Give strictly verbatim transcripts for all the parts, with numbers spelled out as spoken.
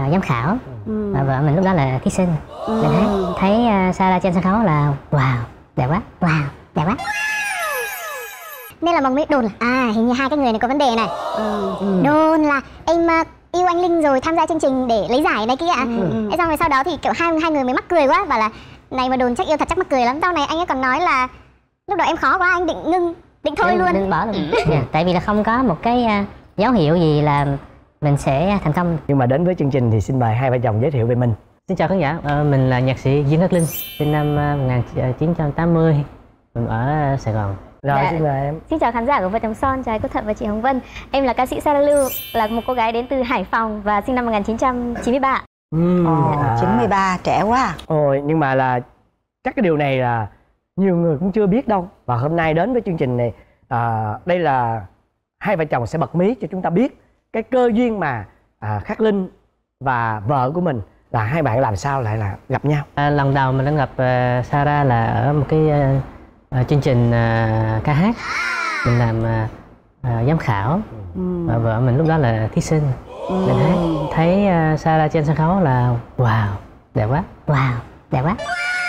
giám khảo, ừ. và vợ mình lúc đó là thí sinh. ừ. Mình thấy, thấy uh, Sarah trên sân khấu là wow, đẹp quá, wow, đẹp quá. Nên là mọi người đồn là à hình như hai cái người này có vấn đề này. ừ. Ừ. Đồn là em uh, yêu anh Linh rồi tham gia chương trình để lấy giải này kia ạ. ừ. Thế xong rồi sau đó thì kiểu hai hai người mới mắc cười quá, bảo là này mà đồn chắc yêu thật chắc mắc cười lắm. Sau này anh ấy còn nói là lúc đó em khó quá, anh định ngưng, định thôi đừng, luôn. Đừng bỏ luôn. yeah, tại vì là không có một cái uh, dấu hiệu gì là mình sẽ thành công. Nhưng mà đến với chương trình thì xin mời hai vợ chồng giới thiệu về mình. Xin chào khán giả, uh, mình là nhạc sĩ Dương Khắc Linh, sinh năm uh, một nghìn chín trăm tám mươi, mình ở Sài Gòn. Rồi, dạ. xin mời em. Xin chào khán giả của Vợ Chồng Son, chào cô Thuận và chị Hồng Vân. Em là ca sĩ Sarah Lưu, là một cô gái đến từ Hải Phòng và sinh năm một nghìn chín trăm chín mươi ba. Ừ. Ồ, à. chín mươi ba, trẻ quá. Ôi, nhưng mà là chắc cái điều này là nhiều người cũng chưa biết đâu. Và hôm nay đến với chương trình này, à, đây là hai vợ chồng sẽ bật mí cho chúng ta biết cái cơ duyên mà à, Khắc Linh và vợ của mình là hai bạn làm sao lại là gặp nhau. À, lần đầu mình đã gặp uh, Sarah là ở một cái uh, uh, chương trình uh, ca hát. Mình làm uh, uh, giám khảo, ừ. và vợ mình lúc đó là thí sinh. ừ. Mình thấy, thấy uh, Sarah trên sân khấu là wow, đẹp quá, wow, đẹp quá.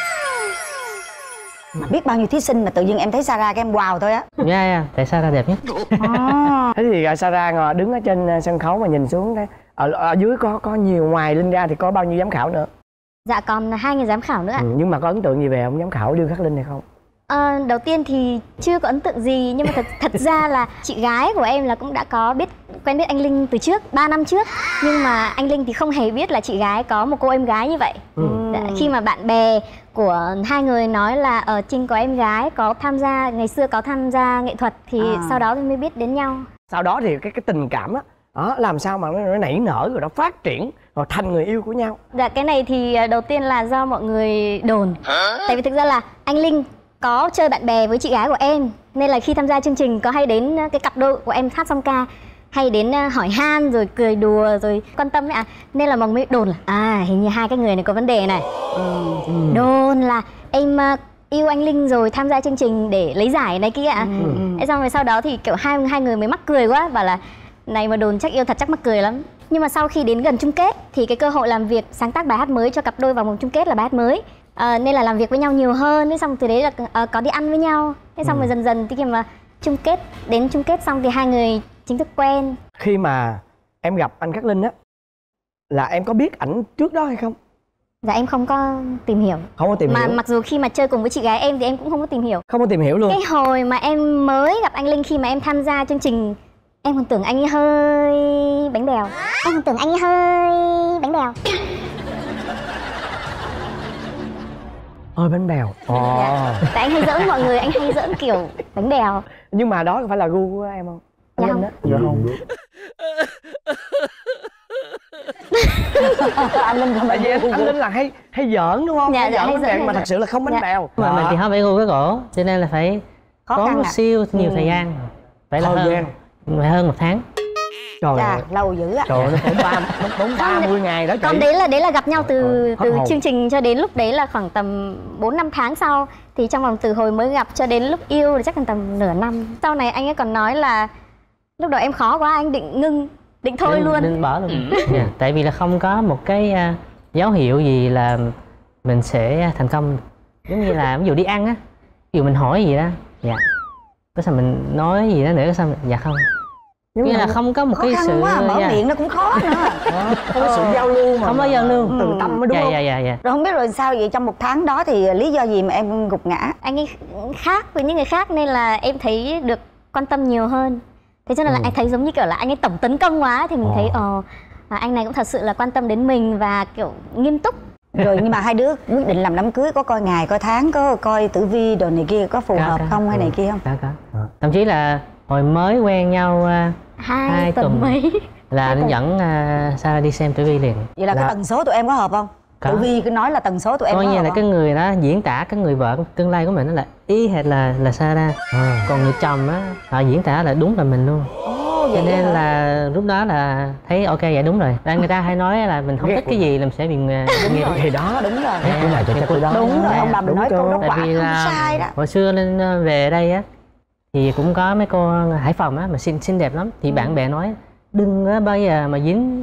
Mà biết bao nhiêu thí sinh mà tự nhiên em thấy Sarah cái em wow thôi á. Dạ, yeah, yeah, tại Sarah đẹp nhất. à. Thế thì Sarah ngồi đứng ở trên sân khấu mà nhìn xuống đấy, ở, ở dưới có có nhiều, ngoài Linh ra thì có bao nhiêu giám khảo nữa? Dạ còn hai người giám khảo nữa ạ. ừ, Nhưng mà có ấn tượng gì về ông giám khảo Dương Khắc Linh hay không? À, đầu tiên thì chưa có ấn tượng gì, nhưng mà thật thật ra là chị gái của em là cũng đã có biết quen biết anh Linh từ trước, ba năm trước. Nhưng mà anh Linh thì không hề biết là chị gái có một cô em gái như vậy. ừ. Đã, khi mà bạn bè của hai người nói là ở Trinh có em gái, có tham gia, ngày xưa có tham gia nghệ thuật, thì à. sau đó thì mới biết đến nhau. Sau đó thì cái cái tình cảm á, đó, làm sao mà nó, nó nảy nở rồi nó phát triển rồi thành người yêu của nhau? Dạ cái này thì đầu tiên là do mọi người đồn. Tại vì thực ra là anh Linh có chơi bạn bè với chị gái của em, nên là khi tham gia chương trình có hay đến cái cặp đôi của em hát song ca, hay đến hỏi han rồi cười đùa rồi quan tâm ấy ạ. À. Nên là mọi người đồn là à hình như hai cái người này có vấn đề này. ừ. Ừ. Đồn là em yêu anh Linh rồi tham gia chương trình để lấy giải này kia ạ. À. ừ. Thế xong rồi sau đó thì kiểu hai hai người mới mắc cười quá, bảo là này mà đồn chắc yêu thật chắc mắc cười lắm. Nhưng mà sau khi đến gần chung kết thì cái cơ hội làm việc sáng tác bài hát mới cho cặp đôi vào vòng chung kết là bài hát mới. À, nên là làm việc với nhau nhiều hơn, thế xong từ đấy là uh, có đi ăn với nhau, thế xong ừ. rồi dần dần thì khi mà chung kết, đến chung kết xong thì hai người chính thức quen. Khi mà em gặp anh Khắc Linh á, là em có biết ảnh trước đó hay không? Dạ em không có tìm hiểu. Không có tìm mà hiểu. Mà mặc dù khi mà chơi cùng với chị gái em thì em cũng không có tìm hiểu. Không có tìm hiểu luôn. Cái hồi mà em mới gặp anh Linh, khi mà em tham gia chương trình, em còn tưởng anh ấy hơi bánh bèo. Em còn tưởng anh ấy hơi bánh bèo. Ôi bánh bèo. Ồ. Dạ. Tại anh hay giỡn mọi người, anh hay giỡn kiểu bánh bèo. Nhưng mà đó có phải là gu của em không? Anh dạ Linh không. Dạ không. Anh Linh không phải vậy. Anh Linh là hay hay giỡn đúng không? Dạ, hay dạ, giỡn hay bánh giỡn, bèo mà thật sự là không bánh dạ. bèo. Mà mình thì không phải gu cái gỗ, cho nên là phải khó có một à. siêu nhiều ừ. thời gian. Phải là thời hơn, gian. phải hơn một tháng. Trời Chà, ơi. lâu dữ ạ. Trời ơi, nó tốn ba, nó tốn ba mươi ngày đó chị. Còn đấy là đấy là gặp nhau từ ờ, từ hồn. chương trình cho đến lúc đấy là khoảng tầm bốn năm tháng sau. Thì trong vòng từ hồi mới gặp cho đến lúc yêu thì chắc là tầm nửa năm. Sau này anh ấy còn nói là lúc đó em khó quá, anh định ngưng, định thôi đừng, luôn. Đừng bỏ luôn. yeah, tại vì là không có một cái uh, dấu hiệu gì là mình sẽ thành công. Giống như là ví dụ đi ăn á, ví dụ mình hỏi gì đó, dạ, có sao mình nói gì đó nữa, có sao dạ không. Như là không có một khó cái khăn sự quá, mở dạ. miệng nó cũng khó nữa. Không có sự giao lưu mà. Không có giao lưu. Từ tâm mới đúng dạ, không? dạ, dạ, dạ. Rồi không biết rồi sao vậy, trong một tháng đó thì lý do gì mà em gục ngã? Anh ấy khác với những người khác nên là em thấy được quan tâm nhiều hơn. Thế cho nên là ừ. anh thấy giống như kiểu là anh ấy tổng tấn công quá, thì mình ờ. thấy ờ à, anh này cũng thật sự là quan tâm đến mình và kiểu nghiêm túc. Rồi nhưng mà hai đứa quyết định làm đám cưới có coi ngày coi tháng, có coi tử vi đồ này kia, có phù có, hợp có. không hay ừ. này kia không? Có, có. À. Thậm chí là hồi mới quen nhau uh, Hai, hai tuần tuần mấy là nó dẫn uh, Sarah đi xem tử vi liền. Vậy là, là cái tần số tụi em có hợp không? Có. Tử vi cứ nói là tần số tụi em coi có như hợp là không? cái người đó diễn tả cái người vợ tương lai của mình nó là y hệt là là Sarah. à. Còn người chồng á, họ diễn tả là đúng là mình luôn. Ồ, cho nên là lúc đó là thấy ok vậy đúng rồi. Người ta hay nói là mình không thích cái gì làm sẽ bị nghe. Thì đó đúng rồi. cái này cho chắc đó. Đúng rồi, ông bà mình nói câu đó quả không sai đó. Hồi xưa lên về đây á thì cũng có mấy cô Hải Phòng á mà xinh xinh đẹp lắm, thì ừ. bạn bè nói đừng bao giờ mà dính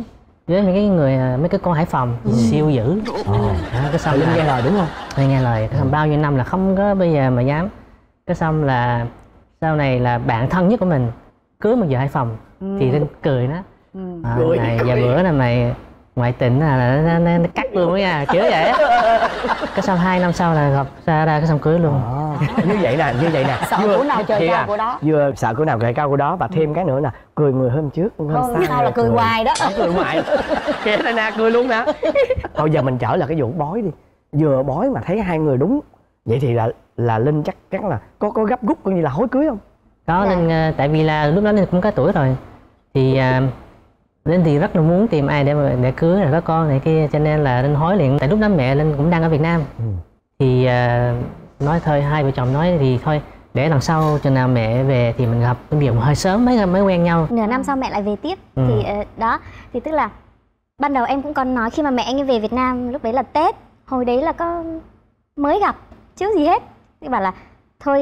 với mấy cái người mấy cái con Hải Phòng ừ. siêu dữ. Ồ. Đó, cái xong Linh nghe lời đúng không? Linh nghe lời. Cái xong bao nhiêu năm là không có bây giờ mà dám. Cái xong là sau này là bạn thân nhất của mình cưới một vợ Hải Phòng ừ. thì Linh cười đó. Ừ. À, này giờ bữa là mày ngoại tình là, là nó, nó, nó cắt luôn đó nha, kiểu vậy á. Cái xong hai năm sau là gặp ra ra cái xong cưới luôn. À, như vậy nè, như vậy nè. Sợ của nào chơi cao của đó. Vừa sợ của nào chơi cao của đó và thêm cái nữa là cười người hôm trước hôm, hôm sau, sau là cười hoài đó. Cười hoài. Kìa đây nè, cười luôn nè. Thôi giờ mình trở là cái vụ bói đi. Vừa bói mà thấy hai người đúng. Vậy thì là là Linh chắc chắn là có có gấp rút coi như là hối cưới không? Có dạ. Linh tại vì là lúc đó Linh cũng có tuổi rồi. Thì uh, Linh thì rất là muốn tìm ai để mà để cưới rồi có con này kia, cho nên là Linh hối liền. Tại lúc đó mẹ Linh cũng đang ở Việt Nam. Ừ. Thì uh, nói thôi, hai vợ chồng nói thì thôi để lần sau chừng nào mẹ về thì mình gặp. Bây giờ hơi sớm mới mới quen nhau. Nửa năm sau mẹ lại về tiếp. Ừ. Thì uh, đó thì tức là ban đầu em cũng còn nói khi mà mẹ anh ấy về Việt Nam, lúc đấy là Tết, hồi đấy là có mới gặp chứ gì hết. Thì bảo là thôi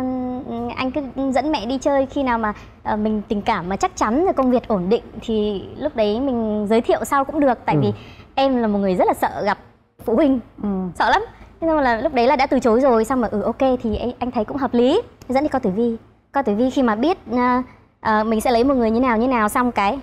uh, anh cứ dẫn mẹ đi chơi, khi nào mà uh, mình tình cảm mà chắc chắn rồi công việc ổn định thì lúc đấy mình giới thiệu sau cũng được. Tại ừ. vì em là một người rất là sợ gặp phụ huynh, ừ. sợ lắm. Thế nhưng mà là lúc đấy là đã từ chối rồi, xong mà ừ ok thì anh, anh thấy cũng hợp lý, dẫn đi coi tử vi. Coi tử vi khi mà biết uh, uh, mình sẽ lấy một người như nào như nào, xong cái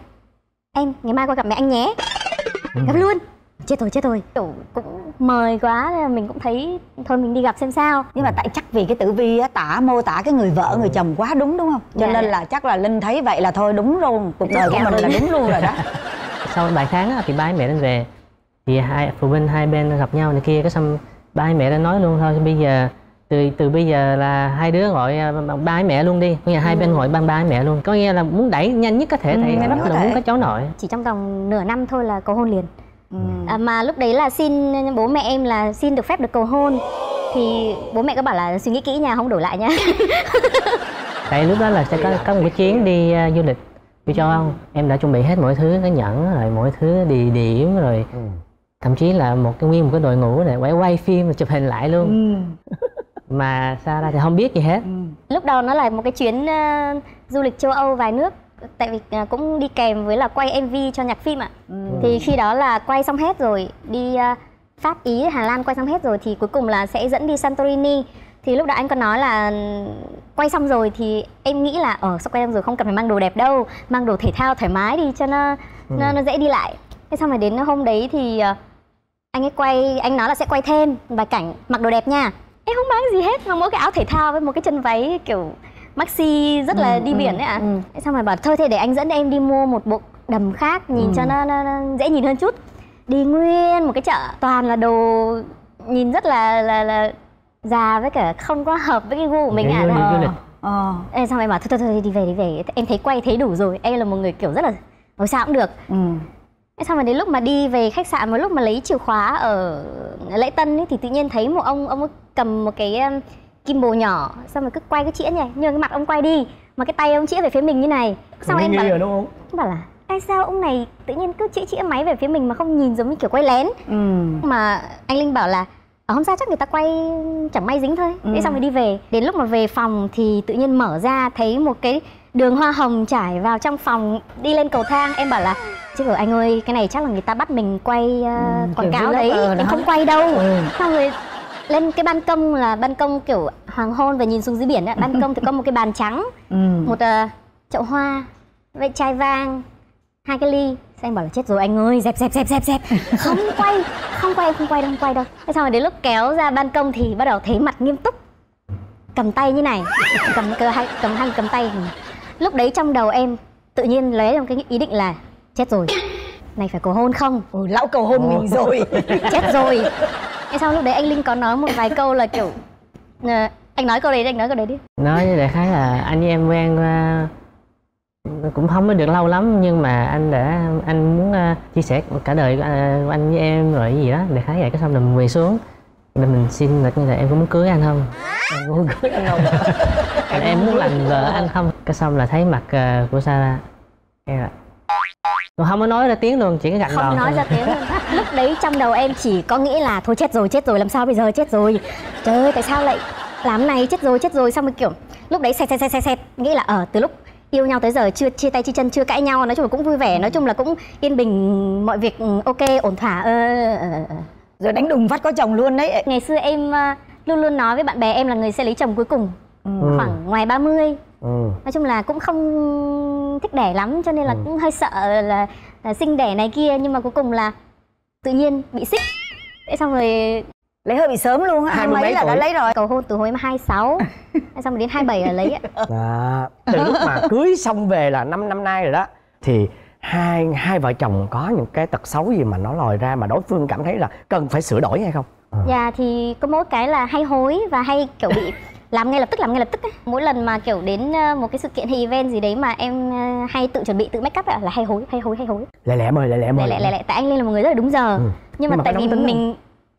em ngày mai qua gặp mẹ anh nhé, ừ. gặp luôn. Chết rồi, chết rồi. Kiểu cũng mời quá nên mình cũng thấy thôi mình đi gặp xem sao. Nhưng mà tại chắc vì cái tử vi á tả mô tả cái người vợ người chồng quá đúng đúng không? Cho dạ, nên dạ. là chắc là Linh thấy vậy là thôi đúng luôn, cuộc đời của mình là đúng luôn rồi đó. Sau vài tháng á, thì ba mẹ Linh về thì hai phụ huynh hai bên gặp nhau này kia, cái xong ba mẹ đã nói luôn thôi bây giờ từ từ bây giờ là hai đứa gọi ba mẹ luôn đi, bây giờ hai ừ. bên gọi ba ba mẹ luôn, có nghĩa là muốn đẩy nhanh nhất có thể. Thầy ừ, rất là muốn có cháu nội. Chỉ trong vòng nửa năm thôi là cầu hôn liền. Ừ. À, mà lúc đấy là xin bố mẹ em là xin được phép được cầu hôn thì bố mẹ có bảo là suy nghĩ kỹ nha, không đổi lại nha. Tại lúc đó là sẽ có, có một cái chuyến đi uh, du lịch đi châu Âu, em đã chuẩn bị hết mọi thứ, cái nhẫn rồi mọi thứ địa điểm rồi ừ. thậm chí là một cái nguyên một cái đội ngũ để quay quay phim và chụp hình lại luôn. Ừ. Mà sao ra thì không biết gì hết. Ừ. Lúc đầu nó là một cái chuyến uh, du lịch châu Âu vài nước, tại vì uh, cũng đi kèm với là quay em vê cho nhạc phim ạ. Ừ. Thì khi đó là quay xong hết rồi, đi uh, Pháp, Ý, Hà Lan quay xong hết rồi thì cuối cùng là sẽ dẫn đi Santorini. Thì lúc đó anh còn nói là quay xong rồi thì em nghĩ là ờ sao quay xong rồi không cần phải mang đồ đẹp đâu, mang đồ thể thao thoải mái đi cho nó ừ. nó, nó dễ đi lại. Thế xong rồi đến hôm đấy thì uh, anh ấy quay, anh nói là sẽ quay thêm vài cảnh mặc đồ đẹp nha. Em không mang gì hết, mà mỗi cái áo thể thao với một cái chân váy kiểu maxi rất là ừ, đi biển ấy ạ. Ừ. À. Xong rồi bảo thôi thế để anh dẫn em đi mua một bộ đầm khác nhìn ừ. cho nó, nó, nó dễ nhìn hơn chút. Đi nguyên một cái chợ toàn là đồ nhìn rất là là là già với cả không có hợp với cái gu của mình ạ. À. Du lịch. Ờ. Ê, xong em bảo thôi, thôi thôi đi về đi về, em thấy quay thấy đủ rồi. Em là một người kiểu rất là hồi sao cũng được. Ừ. Xong rồi đến lúc mà đi về khách sạn, một lúc mà lấy chìa khóa ở lễ tân ấy, thì tự nhiên thấy một ông ông ấy cầm một cái um, kim bồ nhỏ, xong rồi cứ quay cái chĩa này, nhưng cái mặt ông quay đi mà cái tay ông chĩa về phía mình như này. Xong em bảo, rồi đúng không? Em bảo là tại sao ông này tự nhiên cứ chĩa chĩa máy về phía mình mà không nhìn giống như kiểu quay lén. Ừ. Mà anh Linh bảo là ở không sao, chắc người ta quay chẳng may dính thôi. Ừ. Thế xong rồi đi về. Đến lúc mà về phòng thì tự nhiên mở ra thấy một cái đường hoa hồng trải vào trong phòng, đi lên cầu thang. Em bảo là chứ rồi anh ơi, cái này chắc là người ta bắt mình quay uh, ừ, quảng cáo đấy, em không quay đâu. Ừ. Xong rồi lên cái ban công là ban công kiểu hoàng hôn và nhìn xuống dưới biển ấy. Ban công thì có một cái bàn trắng, ừ. một uh, chậu hoa, với chai vang, hai cái ly. Anh bảo là chết rồi anh ơi, dẹp dẹp dẹp dẹp dẹp, không quay, không quay, không quay đâu, không quay đâu. Thế xong rồi đến lúc kéo ra ban công thì bắt đầu thấy mặt nghiêm túc, cầm tay như này, cầm cơ hai, cầm hai cầm tay. Lúc đấy trong đầu em tự nhiên lấy trong cái ý định là chết rồi, này phải cầu hôn không? Ừ, lão cầu hôn Ồ. mình rồi. Chết rồi. Thế sau lúc đấy anh Linh có nói một vài câu là kiểu uh, anh nói câu đấy đi, anh nói câu đấy đi. Nói đại khái là anh với em quen uh, cũng không có được lâu lắm, nhưng mà anh đã anh muốn uh, chia sẻ cả đời của uh, anh với em rồi cái gì đó, đại khái vậy. Cái xong là mình về xuống là mình xin là như là em có muốn cưới anh không? Em muốn cưới anh không? Em muốn làm vợ anh không? Cái xong là thấy mặt uh, của Sarah em là còn không có nói ra tiếng luôn, chỉ cái gật đầu không nói ra tiếng luôn. Lúc đấy trong đầu em chỉ có nghĩ là thôi chết rồi, chết rồi, làm sao bây giờ, chết rồi, trời ơi tại sao lại làm này, chết rồi, chết rồi. Xong rồi kiểu lúc đấy xẹt xẹt xẹt xẹt nghĩ là ở từ lúc yêu nhau tới giờ chưa chia tay chia chân, chưa cãi nhau, nói chung là cũng vui vẻ, nói chung là cũng yên bình, mọi việc ok ổn thỏa. Ờ, ờ, ờ. Rồi đánh đùng phát có chồng luôn đấy. Ngày xưa em uh, luôn luôn nói với bạn bè em là người sẽ lấy chồng cuối cùng, ừ. khoảng ngoài ba mươi. Ừ. Nói chung là cũng không thích đẻ lắm, cho nên là ừ. cũng hơi sợ là, là sinh đẻ này kia, nhưng mà cuối cùng là tự nhiên bị xích. Thế xong rồi lấy hơi bị sớm luôn á, hai mươi mấy là đã lấy rồi. Cầu hôn từ hồi hai mươi sáu, xong rồi đến hai mươi bảy là lấy ạ. À, từ lúc mà cưới xong về là năm năm nay rồi đó, thì hai hai vợ chồng có những cái tật xấu gì mà nó lòi ra mà đối phương cảm thấy là cần phải sửa đổi hay không? À. Dạ thì có mỗi cái là hay hối và hay kiểu bị làm ngay lập tức làm ngay lập tức ấy. Mỗi lần mà kiểu đến một cái sự kiện hay event gì đấy mà em hay tự chuẩn bị tự make up ấy, là hay hối hay hối hay hối. Lẹ lẹ mời lẹ lẹ mời. Lẹ lẹ lẹ tại anh Linh là một người rất là đúng giờ. Ừ. Nhưng, Nhưng mà, mà tại vì mình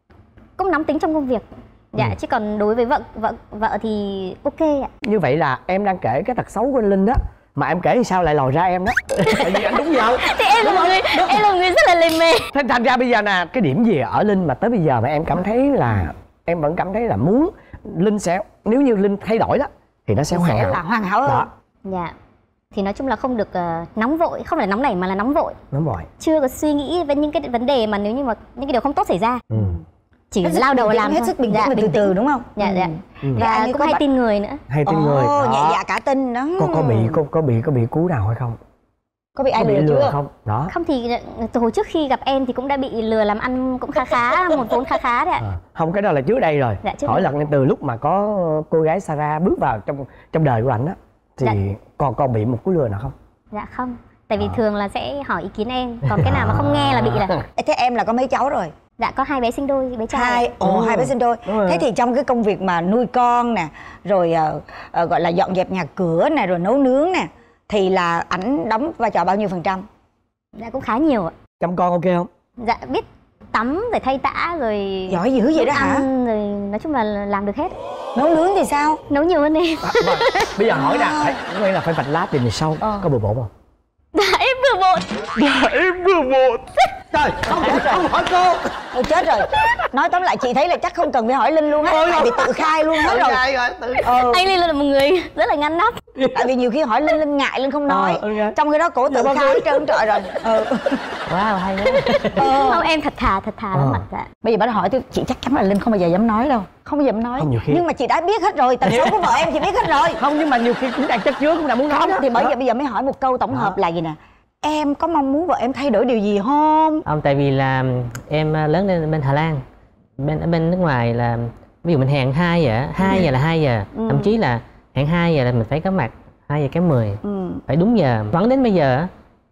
cũng nóng tính trong công việc. Dạ, ừ. chứ còn đối với vợ vợ vợ thì ok ạ. Như vậy là em đang kể cái tật xấu của anh Linh đó, mà em kể thì sao lại lòi ra em đó? Tại vì anh đúng giờ. Thì em là một người em là một người rất là lề mề. Thế thành ra bây giờ nè, cái điểm gì ở Linh mà tới bây giờ mà em cảm thấy là em vẫn cảm thấy là muốn Linh sẽ, nếu như Linh thay đổi đó thì nó sẽ hoàn hảo. Là hoàn hảo hơn. Dạ. Thì nói chung là không được uh, nóng vội, không phải nóng nảy mà là nóng vội. Nóng vội. Chưa có suy nghĩ về những cái vấn đề mà nếu như mà những cái điều không tốt xảy ra. Ừ. Chỉ hết lao đầu làm hết sức bình tĩnh, dạ, từ từ đúng không? Dạ, dạ. Ừ. Và cũng hay bạn... tin người nữa. Hay tin oh, người. Ồ, dạ dạ cả tin đó. Có có bị có có bị có bị cú nào hay không? Có bị ai lừa chưa? Không? Đó. Không thì từ hồi trước khi gặp em thì cũng đã bị lừa làm ăn cũng khá khá, một vốn khá khá đấy ạ. À, không, cái đó là trước đây rồi. Dạ, trước hỏi lần từ lúc mà có cô gái Sarah bước vào trong trong đời của anh á thì dạ. còn còn bị một cú lừa nào không? Dạ không. Tại vì à. thường là sẽ hỏi ý kiến em, còn cái nào mà không nghe là bị là. Thế em là có mấy cháu rồi? Dạ có hai bé sinh đôi, bé trai. Hai, ồ, ừ. hai bé sinh đôi. Thế thì trong cái công việc mà nuôi con nè, rồi uh, uh, gọi là dọn dẹp nhà cửa nè, rồi nấu nướng nè, thì là ảnh đóng vai trò bao nhiêu phần trăm? Dạ cũng khá nhiều ạ. Chăm con ok không? Dạ biết tắm rồi thay tã rồi. Giỏi dữ vậy đó hả? Rồi nói chung là làm được hết. Nấu nướng thì sao? Nấu nhiều hơn em. À, mà, bây giờ hỏi nè, phải là phải vạch lá tìm về sau. Ờ. Có bừa bộn không? Dạ em bừa bộn. Dạ em bừa bộn. Trời, không, không hỏi cô. Ôi chết rồi. Nói tóm lại chị thấy là chắc không cần phải hỏi Linh luôn á. Tại vì tự khai luôn hết rồi. rồi tự... ừ. Anh Linh là một người rất là ngăn nắp. Tại vì nhiều khi hỏi Linh, Linh ngại, Linh không nói. Ờ, okay. Trong cái đó cổ tự khai hết trơn trọi rồi. Ừ. Wow, hay quá. Ờ. Không, em thật thà, thật thà lắm mặt dạ. Bây giờ bà hỏi tôi, chị chắc chắn là Linh không bao giờ dám nói đâu. Không bao giờ dám nói. Không, khi... Nhưng mà chị đã biết hết rồi, tật xấu của vợ em chị biết hết rồi. Không, nhưng mà nhiều khi cũng đang chất chứa, cũng đang muốn nói. Không, đó. thì bởi vậy bây giờ mới hỏi một câu tổng hợp là gì nè. Em có mong muốn vợ em thay đổi điều gì không? Không, tại vì là em lớn lên bên Hà Lan, bên ở bên nước ngoài là ví dụ mình hẹn hai giờ, hai giờ là hai giờ, ừ. thậm chí là hẹn hai giờ là mình phải có mặt hai giờ kém mười, ừ. phải đúng giờ. Vẫn đến bây giờ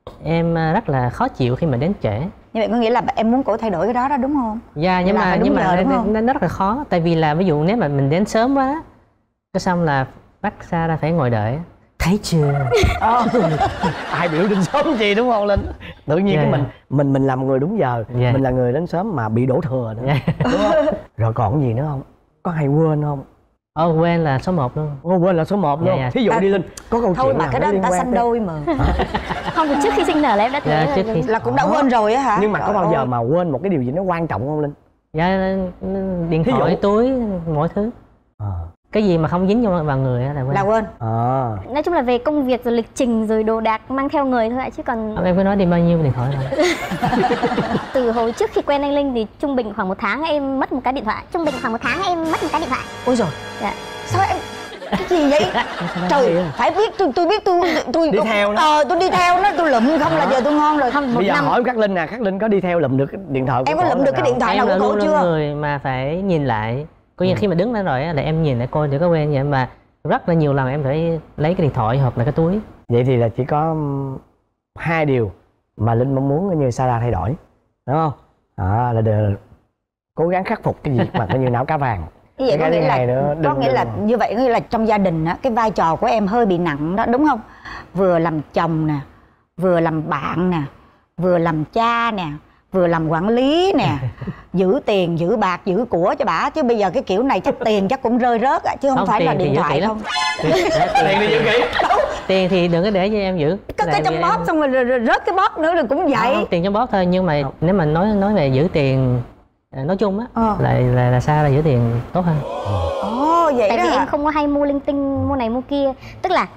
em rất là khó chịu khi mà đến trễ. Như vậy có nghĩa là em muốn cổ thay đổi cái đó đó đúng không? Dạ, nhưng mà nhưng mà nó, nó, nó rất là khó, tại vì là ví dụ nếu mà mình đến sớm quá, cái xong là bắt xa ra phải ngồi đợi. Thấy chưa? Ai biểu đến sớm gì đúng không Linh? Tự nhiên yeah. cái mình mình mình làm người đúng giờ, yeah. mình là người đến sớm mà bị đổ thừa nữa, yeah. đúng không? Rồi còn gì nữa không? Có hay quên không? Ồ, oh, quên là số một luôn. Ồ, oh, quên là số một luôn. Yeah, yeah. Thí dụ ta, đi Linh, có câu thôi chuyện mà cái đó người ta sanh đôi mà. Không, trước khi sinh nở là em đã thấy yeah, trước khi... là cũng đã quên rồi á hả? Nhưng mà có bao giờ mà quên một cái điều gì nó quan trọng không Linh? Dạ, điện thoại, dụ... túi, mọi thứ. À. Cái gì mà không dính vô vào người là quên. Là quên. À. Nói chung là về công việc rồi lịch trình rồi đồ đạc mang theo người thôi ạ, chứ còn không, em cứ nói đi bao nhiêu điện thoại rồi. Từ hồi trước khi quen anh Linh thì trung bình khoảng một tháng em mất một cái điện thoại. Trung bình khoảng một tháng em mất một cái điện thoại. Ôi rồi. Dạ. Sao em cái gì vậy? Trời, phải biết tôi tôi biết tôi tôi đi theo nó. Ờ tôi đi theo nó, tôi lụm không là giờ tôi ngon rồi. Không, bây giờ năm... hỏi Khắc Linh nè, Khắc Linh có đi theo lụm được cái điện thoại của em có lụm được cái điện thoại nào của cổ chưa? Em là người mà phải nhìn lại. Có như ừ. khi mà đứng lên rồi là em nhìn lại coi để có quen vậy, mà rất là nhiều lần em phải lấy cái điện thoại hoặc là cái túi. Vậy thì là chỉ có hai điều mà Linh mong muốn như Sarah thay đổi, đúng không? À, là đều cố gắng khắc phục cái gì mà coi như não cá vàng. Như vậy có nghĩa là nữa, có nghĩa là như vậy có nghĩa là trong gia đình á, cái vai trò của em hơi bị nặng đó đúng không? Vừa làm chồng nè, vừa làm bạn nè, vừa làm cha nè, vừa làm quản lý nè, giữ tiền, giữ bạc, giữ của cho bả. Chứ bây giờ cái kiểu này chắc tiền chắc cũng rơi rớt á, chứ không, không phải là điện thoại không. Tiền thì giữ kỹ. Tiền thì đừng có để cho em giữ. Có cái trong bóp xong rồi, rồi, rồi rớt cái bóp nữa rồi cũng vậy. Không, tiền trong bóp thôi, nhưng mà không. Nếu mà nói nói về giữ tiền nói chung á, ờ. là, là là sao là giữ tiền tốt hơn. Ồ, vậy tại đó vì hả? em không có hay mua linh tinh, mua này mua kia. Tức là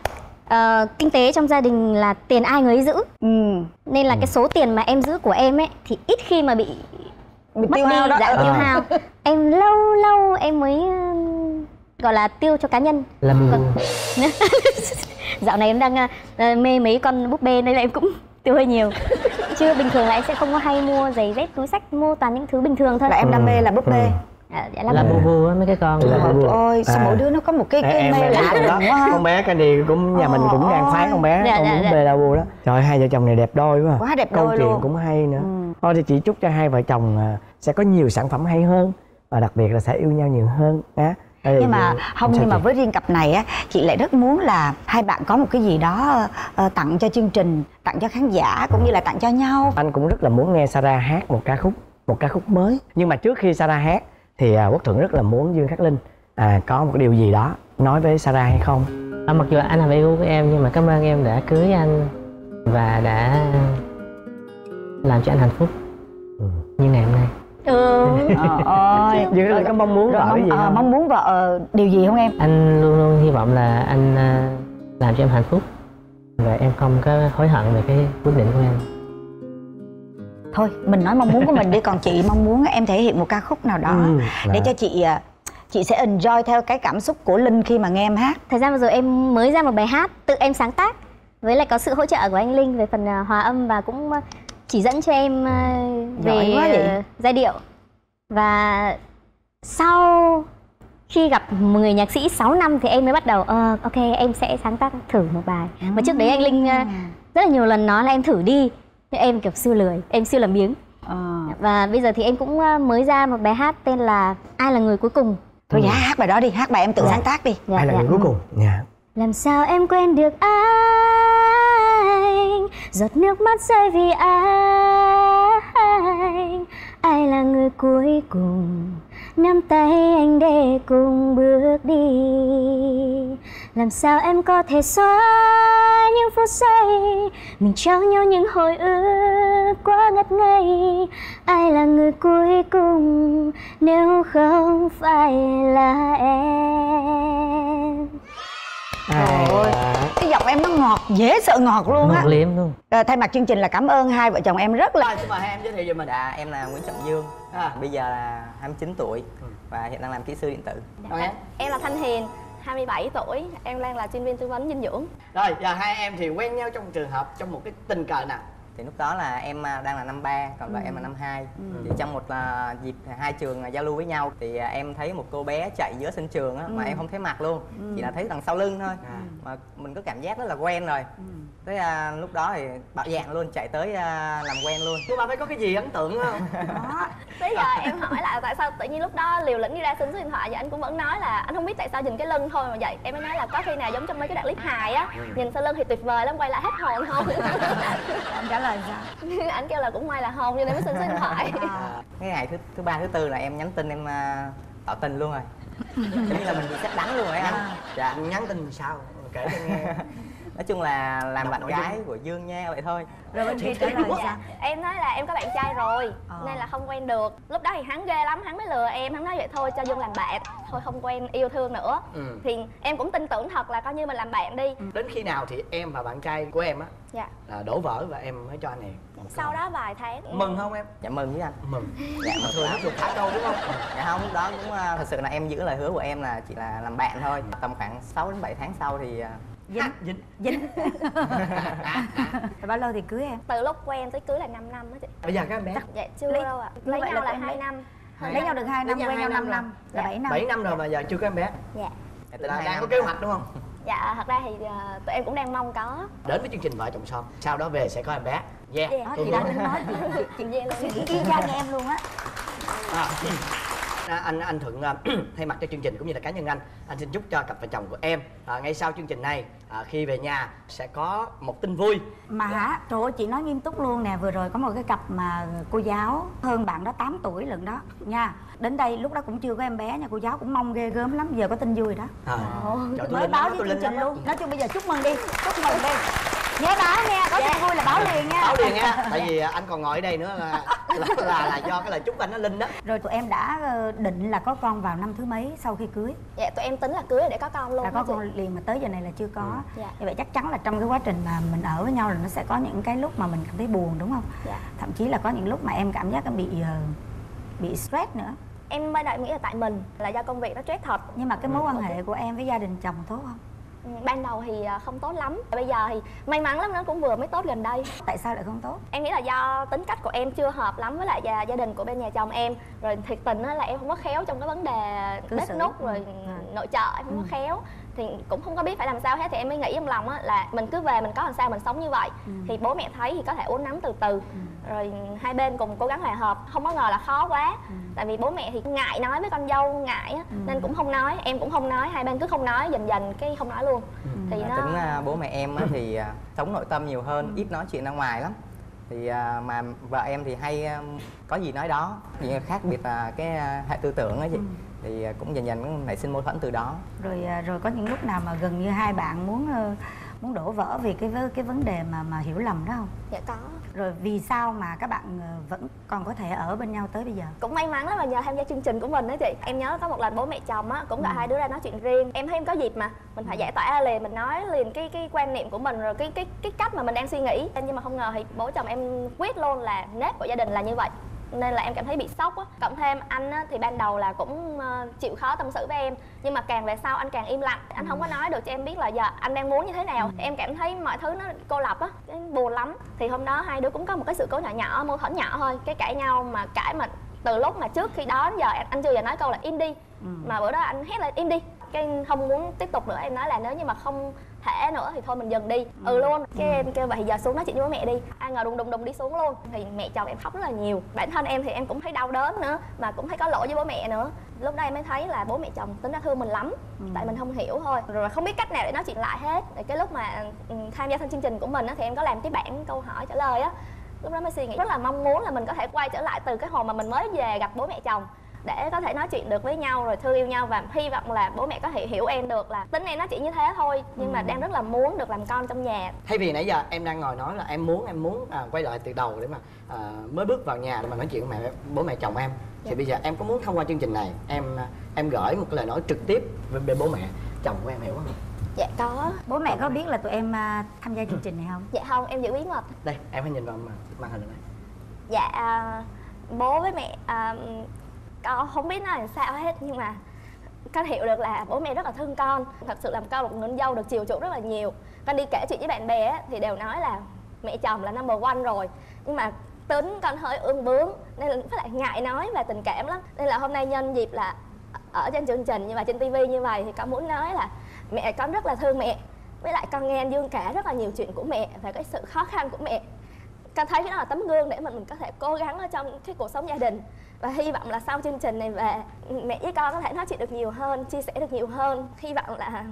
ờ, kinh tế trong gia đình là tiền ai người ấy giữ. Ừ. Nên là Ừ. cái số tiền mà em giữ của em ấy thì ít khi mà bị Bị mất tiêu đi, hao đó. dạ, À. tiêu hao. Em lâu lâu em mới ừm, gọi là tiêu cho cá nhân. Là mù. Dạo này em đang uh, mê mấy con búp bê nên là em cũng tiêu hơi nhiều. Chứ bình thường là em sẽ không có hay mua giày dép, túi xách, mua toàn những thứ bình thường thôi. Là em đam mê là búp bê. Ừ. À, dạ là Là bù bù á mấy cái con. Là bù bù. Ôi sao À. mỗi đứa nó có một cái cái em mê em lạ biết lùng đó. quá ha. Con bé Candy cũng nhà mình cũng đang khoái con bé Dạ, con dạ, búp dạ. bê Labu đó. Trời ơi, hai vợ chồng này đẹp đôi quá. Quá đẹp Câu đôi chuyện luôn. cũng hay nữa. Ừ. Thôi thì chị chúc cho hai vợ chồng à, sẽ có nhiều sản phẩm hay hơn và đặc biệt là sẽ yêu nhau nhiều hơn á. Đây Nhưng mà thì- không, sao nhưng mà chị? với riêng cặp này á, chị lại rất muốn là hai bạn có một cái gì đó ờ, tặng cho chương trình, tặng cho khán giả cũng như là tặng cho nhau. Anh cũng rất là muốn nghe Sarah hát một ca khúc một ca khúc mới. Nhưng mà trước khi Sarah hát thì à, Quốc Thuận rất là muốn Dương Khắc Linh à, có một điều gì đó nói với Sarah hay không? À, mặc dù anh là người yêu của em nhưng mà cảm ơn em đã cưới anh và đã làm cho anh hạnh phúc Ừ. như ngày hôm nay. Ừ. Ờ, ôi. Dương Khắc Linh có mong muốn Rồi vợ mong, cái gì ờ, không? mong muốn vợ ờ, điều gì không em? Anh luôn luôn hy vọng là anh à, làm cho em hạnh phúc và em không có hối hận về cái quyết định của em. Thôi mình nói mong muốn của mình đi, còn chị mong muốn em thể hiện một ca khúc nào đó Ừ, để đó. cho chị ờ, chị sẽ enjoy theo cái cảm xúc của Linh khi mà nghe em hát. Thời gian vừa rồi em mới ra một bài hát tự em sáng tác với lại có sự hỗ trợ của anh Linh về phần à, hòa âm và cũng à, chỉ dẫn cho em à, Giỏi về quá vậy. à, giai điệu. Và sau khi gặp một người nhạc sĩ sáu năm thì em mới bắt đầu ờ ok em sẽ sáng tác thử một bài. Mà trước đấy anh Linh à, rất là nhiều lần nói là em thử đi, nhưng em kiểu siêu lười, em siêu làm biếng. Ờ. Và bây giờ thì em cũng à, mới ra một bài hát tên là Ai là người cuối cùng. Thôi dạ hát bài đó đi, hát bài em tự sáng tác đi. Dạ, Ai là dạ. người cuối cùng? Dạ. Làm sao em quên được anh, giọt nước mắt rơi vì anh. Ai là người cuối cùng, nắm tay anh để cùng bước đi. Làm sao em có thể xóa những phút giây mình trao nhau những hồi ức quá ngất ngây. Ai là người cuối cùng nếu không phải là em. Trời ơi, cái giọng em nó ngọt, dễ sợ ngọt luôn á. Ngọt liếm luôn. À, thay mặt chương trình là cảm ơn hai vợ chồng em rất là. Rồi, xin mời hai em giới thiệu về mình. Dạ, em là Nguyễn Trọng Dương, À. bây giờ là hai mươi chín tuổi và hiện đang làm kỹ sư điện tử. Rồi em. Em là Thanh Hiền, hai mươi bảy tuổi, em đang là chuyên viên tư vấn dinh dưỡng. Rồi, giờ hai em thì quen nhau trong trường hợp trong một cái tình cờ nào? Thì lúc đó là em à, đang là năm ba, còn vợ em là năm hai. Thì trong một à, dịp hai trường à, giao lưu với nhau thì à, em thấy một cô bé chạy giữa sân trường á, mà em không thấy mặt luôn, chỉ là thấy đằng sau lưng thôi. À. Mà mình có cảm giác rất là quen rồi. Thế à, lúc đó thì bạo dạn luôn chạy tới à, làm quen luôn. Nhưng mà phải có cái gì ấn tượng không? Bây giờ em hỏi lại tại sao tự nhiên lúc đó liều lĩnh đi ra xin số điện thoại, và anh cũng vẫn nói là anh không biết tại sao nhìn cái lưng thôi mà vậy. Em mới nói là có khi nào giống trong mấy cái đoạn clip hài á, nhìn sau lưng thì tuyệt vời lắm, quay lại hết hồn không? Anh trả lời sao? Anh kêu là cũng may là hồn cho nên mới xin số điện thoại. À, cái ngày thứ thứ ba thứ tư là em nhắn tin em à, tỏ tình luôn rồi. Giống như là mình bị sét đánh luôn rồi anh. Dạ. Nhắn tin sao? Kể cho nghe. Nói chung là làm Đọc bạn nội dung. gái của Dương nha vậy thôi. Rồi bên kia trả lời sao? Dạ, em nói là em có bạn trai rồi Ờ. nên là không quen được. Lúc đó thì hắn ghê lắm, hắn mới lừa em, hắn nói vậy thôi cho Dương làm bạn, thôi không quen yêu thương nữa. Ừ. Thì em cũng tin tưởng thật là coi như mình làm bạn đi. Đến khi nào thì em và bạn trai của em á Dạ. là đổ vỡ và em mới cho anh này một Sau câu. đó vài tháng Mừng không em? Dạ mừng với anh. Mừng. Dạ Mà mừng thường lắm. nó được thả câu đúng không? Dạ không, lúc đó cũng uh, thật sự là em giữ lời hứa của em là chỉ là làm bạn thôi. Tầm khoảng sáu đến bảy tháng sau thì uh, Dính. Dính. Dính. Rồi bao lâu thì cưới em? từ lúc quen tới cưới là năm năm á chị. Bây giờ các em bé Dạ chưa Lấy- đâu ạ. như Lấy vậy nhau là là em hai lấy- năm. Lấy nhau được hai năm, Lấy nhau quen nhau hai năm năm năm là Dạ. bảy năm. bảy năm rồi mà giờ chưa có em bé. Dạ. dạ, từ Là hai đang năm. có kế hoạch đúng không? Dạ thật ra thì uh, tụi em cũng đang mong có. Đến với chương trình Vợ Chồng Son, sau đó về sẽ có em bé. Yeah. Yeah. Đó Tôi thì muốn. đang tính nói chị, chị, Về luôn. suy nghĩ y chang như em luôn á. À, à, anh anh Thuận à, thay mặt cho chương trình cũng như là cá nhân anh, anh xin chúc cho cặp vợ chồng của em à, ngay sau chương trình này à, khi về nhà sẽ có một tin vui. Mà hả, trời ơi chị nói nghiêm túc luôn nè, vừa rồi có một cái cặp mà cô giáo hơn bạn đó tám tuổi lận đó nha. Đến đây lúc đó cũng chưa có em bé nha, cô giáo cũng mong ghê gớm lắm, giờ có tin vui đó. À, trời, tôi Mới linh báo lắm, với tôi chương linh trình lắm luôn. á. Nói chung bây giờ chúc mừng đi, chúc mừng đi. Nhớ báo nha, có tin vui là báo liền nha. Báo liền nha, tại vì à, anh còn ngồi ở đây nữa là là, là là do cái lời chúc anh nó linh đó. Rồi tụi em đã định là có con vào năm thứ mấy sau khi cưới? Dạ tụi em tính là cưới để có con luôn. Là có con liền mà tới giờ này là chưa có. Ừ. Dạ. Như vậy chắc chắn là trong cái quá trình mà mình ở với nhau là nó sẽ có những cái lúc mà mình cảm thấy buồn đúng không? Dạ. Thậm chí là có những lúc mà em cảm giác bị bị stress nữa. Em ban đầu em nghĩ là tại mình, là do công việc nó stress thật. Nhưng mà cái mối quan hệ của em với gia đình chồng tốt không? Ban đầu thì không tốt lắm. Bây giờ thì may mắn lắm, nó cũng vừa mới tốt gần đây. Tại sao lại không tốt? Em nghĩ là do tính cách của em chưa hợp lắm với lại gia, gia đình của bên nhà chồng em. Rồi thiệt tình là em không có khéo trong cái vấn đề bếp núc rồi ừ. nội trợ em không ừ. có khéo. Thì cũng không có biết phải làm sao hết. Thì em mới nghĩ trong lòng á là mình cứ về mình có làm sao mình sống như vậy. ừ. Thì bố mẹ thấy thì có thể uốn nắn từ từ. ừ. Rồi hai bên cùng cố gắng hòa hợp. Không có ngờ là khó quá. ừ. Tại vì bố mẹ thì ngại nói với con dâu, ngại á. ừ. Nên cũng không nói, em cũng không nói. Hai bên cứ không nói, dần dần cái không nói luôn. ừ. Thì à, nó... tính uh, bố mẹ em á, thì uh, sống nội tâm nhiều hơn, ừ. ít nói chuyện ra ngoài lắm. Thì uh, mà vợ em thì hay uh, có gì nói đó. Thì khác biệt uh, cái uh, hệ tư tưởng á chị. ừ. Thì uh, cũng dần dần cũng nảy sinh mâu thuẫn từ đó. Rồi uh, rồi có những lúc nào mà gần như hai bạn muốn uh, muốn đổ vỡ vì cái cái vấn đề mà mà hiểu lầm đó không? Dạ có. Rồi vì sao mà các bạn vẫn còn có thể ở bên nhau tới bây giờ? Cũng may mắn lắm là nhờ tham gia chương trình của mình đó chị. Em nhớ có một lần bố mẹ chồng á cũng gọi ừ. hai đứa ra nói chuyện riêng. Em thấy em có dịp mà mình phải giải tỏa ra liền, mình nói liền cái cái quan niệm của mình rồi cái cái cái cách mà mình đang suy nghĩ. Nhưng mà không ngờ thì bố chồng em quyết luôn là nếp của gia đình là như vậy. Nên là em cảm thấy bị sốc á. Cộng thêm anh á, thì ban đầu là cũng uh, chịu khó tâm sự với em. Nhưng mà càng về sau anh càng im lặng. Anh không có nói được cho em biết là giờ anh đang muốn như thế nào. ừ. Em cảm thấy mọi thứ nó cô lập á, buồn lắm. Thì hôm đó hai đứa cũng có một cái sự cố nhỏ nhỏ, mâu thuẫn nhỏ thôi. Cái cãi nhau mà cãi mà từ lúc mà trước khi đó giờ anh chưa giờ nói câu là im đi. ừ. Mà bữa đó anh hét là im đi. Cái không muốn tiếp tục nữa, em nói là nếu như mà không thể nữa thì thôi mình dừng đi. ừ, ừ luôn. Cái ừ. em kêu vậy giờ xuống nói chuyện với bố mẹ đi. Ai ngờ đùng đùng đùng đi xuống luôn. Thì mẹ chồng em khóc rất là nhiều. Bản thân em thì em cũng thấy đau đớn nữa, mà cũng thấy có lỗi với bố mẹ nữa. Lúc đó em mới thấy là bố mẹ chồng tính ra thương mình lắm. ừ. Tại mình không hiểu thôi, rồi không biết cách nào để nói chuyện lại hết. Thì cái lúc mà tham gia trong chương trình của mình á, thì em có làm cái bảng câu hỏi trả lời á. Lúc đó mới suy nghĩ rất là mong muốn là mình có thể quay trở lại từ cái hồi mà mình mới về gặp bố mẹ chồng, để có thể nói chuyện được với nhau rồi thương yêu nhau. Và hy vọng là bố mẹ có thể hiểu em được là tính em nói chuyện như thế thôi, nhưng ừ. mà đang rất là muốn được làm con trong nhà. Thay vì nãy giờ em đang ngồi nói là em muốn em muốn à, quay lại từ đầu để mà à, mới bước vào nhà để mà nói chuyện với mẹ bố mẹ chồng em, thì dạ. bây giờ em có muốn thông qua chương trình này em em gửi một cái lời nói trực tiếp về, về bố mẹ chồng của em, hiểu không? Dạ có. Bố mẹ có biết là tụi em uh, tham gia chương trình này không? Dạ không, em giữ bí mật. Đây em hãy nhìn vào màn hình này. Dạ bố với mẹ uh, con không biết nói làm sao hết, nhưng mà con hiểu được là bố mẹ rất là thương con. Thật sự làm con một người dâu được chiều chuộng rất là nhiều. Con đi kể chuyện với bạn bè á, thì đều nói là mẹ chồng là number one rồi, nhưng mà tính con hơi ương bướng nên là phải lại ngại nói về tình cảm lắm. Nên là hôm nay nhân dịp là ở trên chương trình như vậy, trên tivi như vậy, thì con muốn nói là mẹ con rất là thương mẹ. Với lại con nghe anh Dương kể rất là nhiều chuyện của mẹ và cái sự khó khăn của mẹ. Con thấy cái đó là tấm gương để mà mình có thể cố gắng ở trong cái cuộc sống gia đình. Và hy vọng là sau chương trình này về, mẹ với con có thể nói chuyện được nhiều hơn, chia sẻ được nhiều hơn. Hy vọng là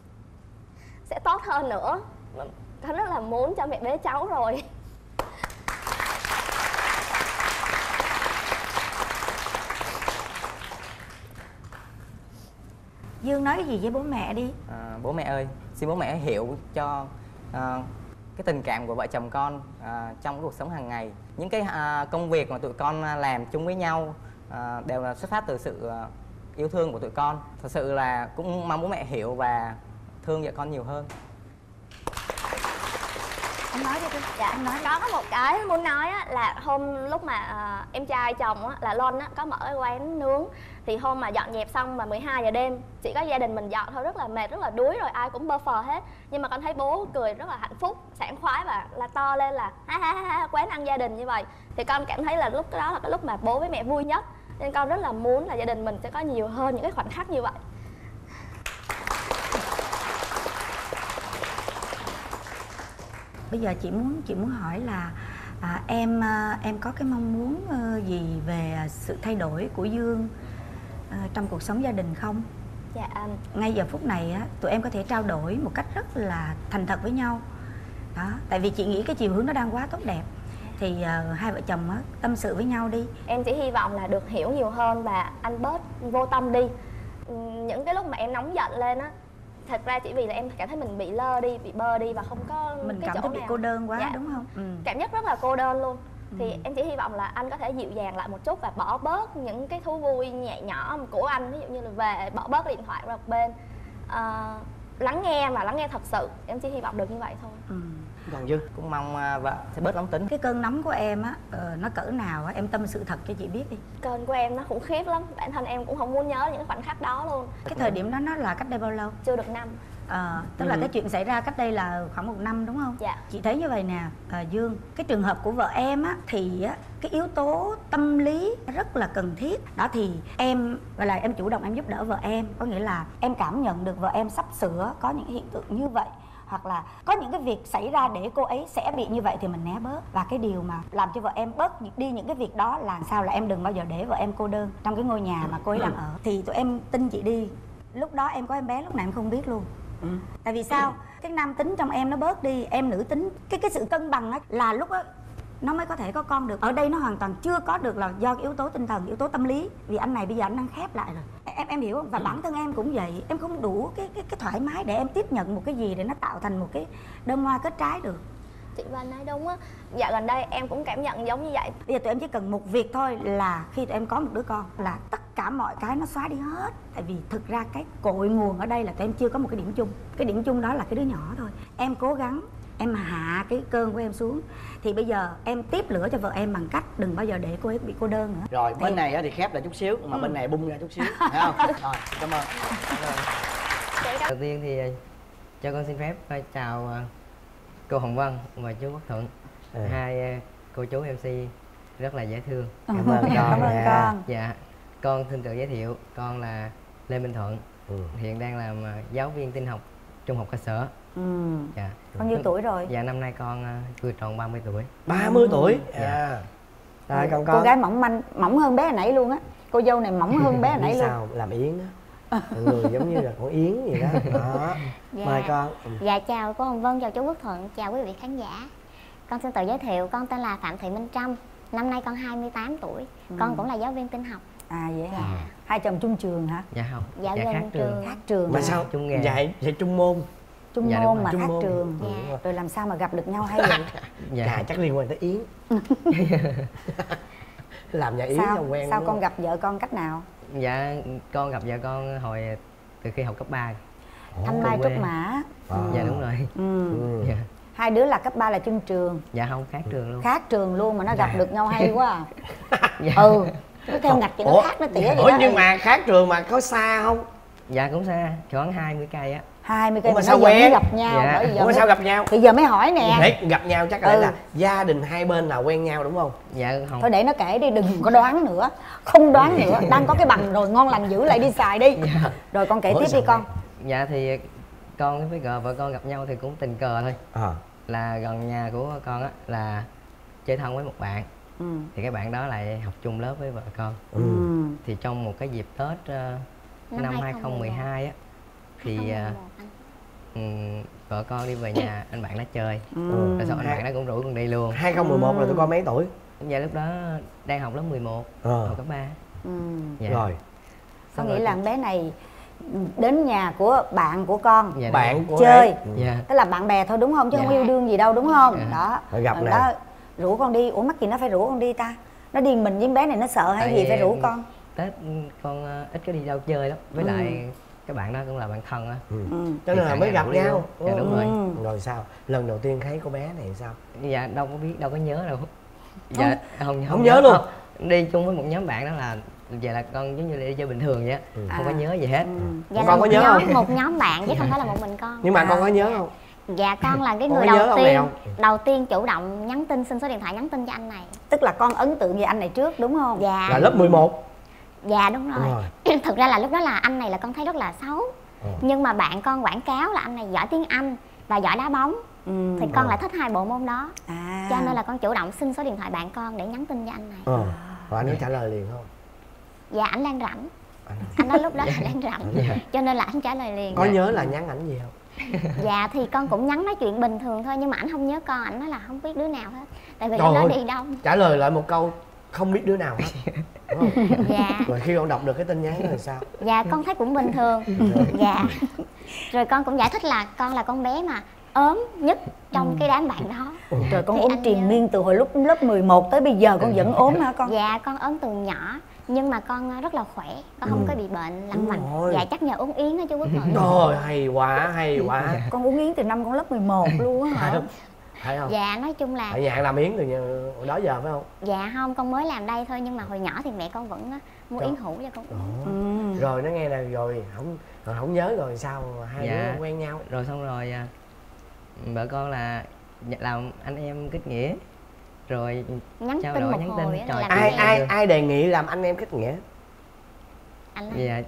sẽ tốt hơn nữa. Con rất là muốn cho mẹ bế cháu rồi. Dương nói cái gì với bố mẹ đi. à, Bố mẹ ơi, xin bố mẹ hiểu cho à, cái tình cảm của vợ chồng con à, trong cuộc sống hàng ngày. Những cái à, công việc mà tụi con làm chung với nhau à, đều là xuất phát từ sự à, yêu thương của tụi con. Thật sự là cũng mong bố mẹ hiểu và thương vợ con nhiều hơn. Anh nói đi tôi. Dạ, anh nói. Có một cái muốn nói á, là hôm lúc mà à, em trai chồng á, là Lon á, có mở cái quán nướng. Thì hôm mà dọn dẹp xong mà mười hai giờ đêm, chỉ có gia đình mình dọn thôi, rất là mệt, rất là đuối rồi, ai cũng bơ phờ hết. Nhưng mà con thấy bố cười rất là hạnh phúc, sảng khoái và la to lên là ha ha ha, ha quán ăn gia đình như vậy. Thì con cảm thấy là lúc đó là cái lúc mà bố với mẹ vui nhất. Nên con rất là muốn là gia đình mình sẽ có nhiều hơn những cái khoảnh khắc như vậy. Bây giờ chị muốn chị muốn hỏi là à, em em có cái mong muốn gì về sự thay đổi của Dương à, trong cuộc sống gia đình không? Dạ. Ngay giờ phút này á, tụi em có thể trao đổi một cách rất là thành thật với nhau. Đó, tại vì chị nghĩ cái chiều hướng nó đang quá tốt đẹp. Thì uh, hai vợ chồng á, tâm sự với nhau đi. Em chỉ hy vọng là được hiểu nhiều hơn và anh bớt vô tâm đi. Những cái lúc mà em nóng giận lên á, thật ra chỉ vì là em cảm thấy mình bị lơ đi, bị bơ đi và không có mình cái cảm chỗ thấy bị nào. cô đơn quá. Dạ. Đúng không? Ừ. Cảm giác rất là cô đơn luôn. thì em chỉ hy vọng là anh có thể dịu dàng lại một chút và bỏ bớt những cái thú vui nhẹ nhỏ của anh, ví dụ như là về bỏ bớt điện thoại qua một bên, à, lắng nghe và lắng nghe thật sự. Em chỉ hy vọng được như vậy thôi. Ừ. Còn Dư cũng mong vợ sẽ bớt nóng tính. Cái cơn nóng của em á, uh, nó cỡ nào á, em tâm sự thật cho chị biết đi. Cơn của em nó khủng khiếp lắm, bản thân em cũng không muốn nhớ những khoảnh khắc đó luôn. Cái thời điểm đó nó là cách đây bao lâu? Chưa được năm. À, tức là Ừ. cái chuyện xảy ra cách đây là khoảng một năm đúng không? Dạ. Chị thấy như vậy nè, à, Dương, cái trường hợp của vợ em á thì á, cái yếu tố tâm lý rất là cần thiết. Đó thì em gọi là em chủ động em giúp đỡ vợ em, có nghĩa là em cảm nhận được vợ em sắp sửa có những hiện tượng như vậy, hoặc là có những cái việc xảy ra để cô ấy sẽ bị như vậy thì mình né bớt. Và cái điều mà làm cho vợ em bớt đi những cái việc đó là sao, là em đừng bao giờ để vợ em cô đơn trong cái ngôi nhà mà cô ấy đang ở. Thì tụi em tin chị đi, lúc đó em có em bé lúc nào em không biết luôn. Ừ. Tại vì sao? Cái nam tính trong em nó bớt đi, em nữ tính, cái cái sự cân bằng á là lúc đó nó mới có thể có con được. Ở đây nó hoàn toàn chưa có được là do cái yếu tố tinh thần, yếu tố tâm lý. Vì anh này bây giờ anh đang khép lại rồi. Em em hiểu không? Và bản thân em cũng vậy, em không đủ cái cái cái thoải mái để em tiếp nhận một cái gì để nó tạo thành một cái đơm hoa kết trái được. Chị Vân nói đúng á. Dạo gần đây em cũng cảm nhận giống như vậy. Bây giờ tụi em chỉ cần một việc thôi là khi tụi em có một đứa con là tất cả mọi cái nó xóa đi hết. Tại vì thực ra cái cội nguồn ở đây là tụi em chưa có một cái điểm chung. Cái điểm chung đó là cái đứa nhỏ thôi. Em cố gắng em hạ cái cơn của em xuống. Thì bây giờ em tiếp lửa cho vợ em bằng cách đừng bao giờ để cô ấy bị cô đơn nữa. Rồi bên Thì... này á thì khép lại chút xíu, mà Ừ. bên này bung ra chút xíu, thấy không? Rồi, cảm ơn. Đầu tiên thì cho con xin phép chào cô Hồng Vân và chú Quốc Thuận, Ừ. hai cô chú em xê rất là dễ thương. Cảm ơn con Cảm ơn nha. con. Dạ, con xin tự giới thiệu, con là Lê Minh Thuận, Ừ. hiện đang làm giáo viên tin học trung học cơ sở. Ừ. Dạ. Bao nhiêu tuổi rồi? Dạ, năm nay con vừa tròn ba mươi tuổi. ba mươi tuổi. Dạ. À. Rồi con Cô con. gái mỏng manh, mỏng hơn bé hồi nãy luôn á. Cô dâu này mỏng hơn bé hồi nãy Biết luôn. sao làm Yến á, mọi người giống như là con Yến vậy đó. Đó. Dạ. Mời con. Ừ. Dạ chào cô Hồng Vân, chào chú Quốc Thuận, chào quý vị khán giả. Con xin tự giới thiệu, con tên là Phạm Thị Minh Trâm. Năm nay con hai mươi tám tuổi, Ừ. con cũng là giáo viên tin học. À vậy hả? Dạ. Hai chồng chung trường hả? Dạ không. Dạ, gần khác trường. trường. Khác trường Mà hả? sao Chung nghề. dạy dạy trung môn? Chung Dạ, đúng môn rồi. mà Chung khác môn. trường. Ừ, Dạ. đúng rồi. Rồi làm sao mà gặp được nhau hay vậy? Dạ. Chà, chắc liên quan tới Yến. Làm nhà Yến Sao? không quen. Sao đúng con không? gặp vợ con cách nào? Dạ, con gặp vợ con hồi từ khi học cấp ba. Thanh mai cùng trúc quê. mã. À. Dạ đúng rồi. Ừ. Ừ. Dạ. Hai đứa là cấp ba là chung trường. Dạ không, khác trường luôn. Khác trường luôn mà nó gặp Dạ. được nhau hay quá à. Dạ. Ừ. Nó theo ngạch chị nó Ủa? khác nó tỉa vậy Ủa đó. nhưng mà khác trường mà có xa không? Dạ cũng xa, khoảng hai mươi cây á. hai mươi cây Ủa mà mà nó sao giờ mới quen? gặp nhau. Dạ. Bởi vì giờ Ủa mới... sao gặp nhau? Thì giờ mới hỏi nè. Đấy, gặp nhau chắc là, Ừ. là gia đình hai bên là quen nhau đúng không? Dạ không. Thôi để nó kể đi, đừng có đoán nữa. Không đoán nữa, đang có cái bằng rồi, ngon lành giữ lại đi xài đi. Rồi con kể Ủa tiếp sao đi con. Dạ thì con với vợ vợ con gặp nhau thì cũng tình cờ thôi. À. Là gần nhà của con á là chơi thân với một bạn. Ừ. Thì cái bạn đó lại học chung lớp với vợ con. Ừ. Ừ. Thì trong một cái dịp Tết uh, năm hai không một hai á thì uh, um, vợ con đi về nhà anh bạn đó chơi. Ừ. Rồi sau anh Hai- bạn đó cũng rủ con đi luôn. hai không một một là tụi con mấy tuổi? Dạ lúc đó đang học lớp mười một, Ờ. học cấp ba. Ừ. Dạ. Rồi. Có Xong nghĩa rồi là cũng- bé này đến nhà của bạn của con Dạ, Bạn của chơi. ấy. Ừ. Dạ. Tức là bạn bè thôi đúng không? Chứ Dạ. không yêu đương gì đâu đúng không? Dạ. Đó. Rồi gặp Rồi nè. đó, rủ con đi. Ủa mắc gì nó phải rủ con đi ta? Nó đi mình với bé này nó sợ hay Tại gì phải rủ em- con? Tết con ờ, ít có đi đâu chơi lắm. Với Ừ. lại cái bạn đó cũng là bạn thân á. Ừ. Ừ. Cho nên Thì là mới khả gặp năng rủ đi nhau. luôn. Dạ, đúng rồi. Ừ. Rồi sao? Lần đầu tiên thấy cô bé này sao? Dạ đâu có biết, đâu có nhớ đâu. Dạ không, không nhớ luôn. Không. Đi chung với một nhóm bạn đó là vậy là con giống như là đi chơi bình thường vậy á. Ừ. Không có À. nhớ gì hết. Ừ. Dạ Con là có một nhớ nhóm, không? một nhóm bạn chứ không phải là một mình con. Nhưng mà À. con có nhớ không? Dạ con là cái Con người có nhớ đầu ông này tiên không? đầu tiên chủ động nhắn tin, xin số điện thoại nhắn tin cho anh này. Tức là con ấn tượng về anh này trước đúng không? Dạ. Là lớp mười một. Dạ đúng rồi. Đúng rồi. Thực ra là lúc đó là anh này là con thấy rất là xấu. Ừ. Nhưng mà bạn con quảng cáo là anh này giỏi tiếng Anh và giỏi đá bóng. Ừ. Thì con Ừ. lại thích hai bộ môn đó. À. Cho nên là con chủ động xin số điện thoại bạn con để nhắn tin cho anh này. Ờ. Rồi anh có trả lời liền không? Dạ anh đang rảnh. Anh... Anh nói lúc đó là đang rảnh. Dạ. Cho nên là anh trả lời liền. Có nhớ là nhắn ảnh gì không? Dạ thì con cũng nhắn nói chuyện bình thường thôi. Nhưng mà anh không nhớ con, anh nói là không biết đứa nào hết. Tại vì Trời lúc đó ơi. đi đông. Trả lời lại một câu không biết đứa nào hết. Đúng không? Dạ. Rồi khi con đọc được cái tin nhắn đó thì sao? Dạ con thấy cũng bình thường. Dạ. Rồi con cũng giải thích là con là con bé mà ốm nhất trong ừ. cái đám bạn đó. Trời, con thì ốm anh triền nhớ... miên từ hồi lúc lớp mười một tới bây giờ con vẫn ốm hả con? Dạ con ốm từ nhỏ nhưng mà con rất là khỏe, con không ừ. có bị bệnh lằng mằng. Dạ chắc nhờ uống yến á chú Quốc Thuận. Trời, hay quá, hay quá. Con uống yến từ năm con lớp mười một luôn á hả? Phải không? Dạ nói chung là ở nhà làm yến từ hồi đó giờ phải không? Dạ không, con mới làm đây thôi nhưng mà hồi nhỏ thì mẹ con vẫn mua yến hũ cho con uống. Ừ. Rồi nó nghe là rồi không rồi không nhớ rồi sao hai dạ. đứa quen nhau? Rồi xong rồi vợ con là làm anh em kết nghĩa rồi nhắn trao tin đổi một nhắn hồi tin. Trời, ai ai ai đề nghị làm anh em kết nghĩa? Anh dạ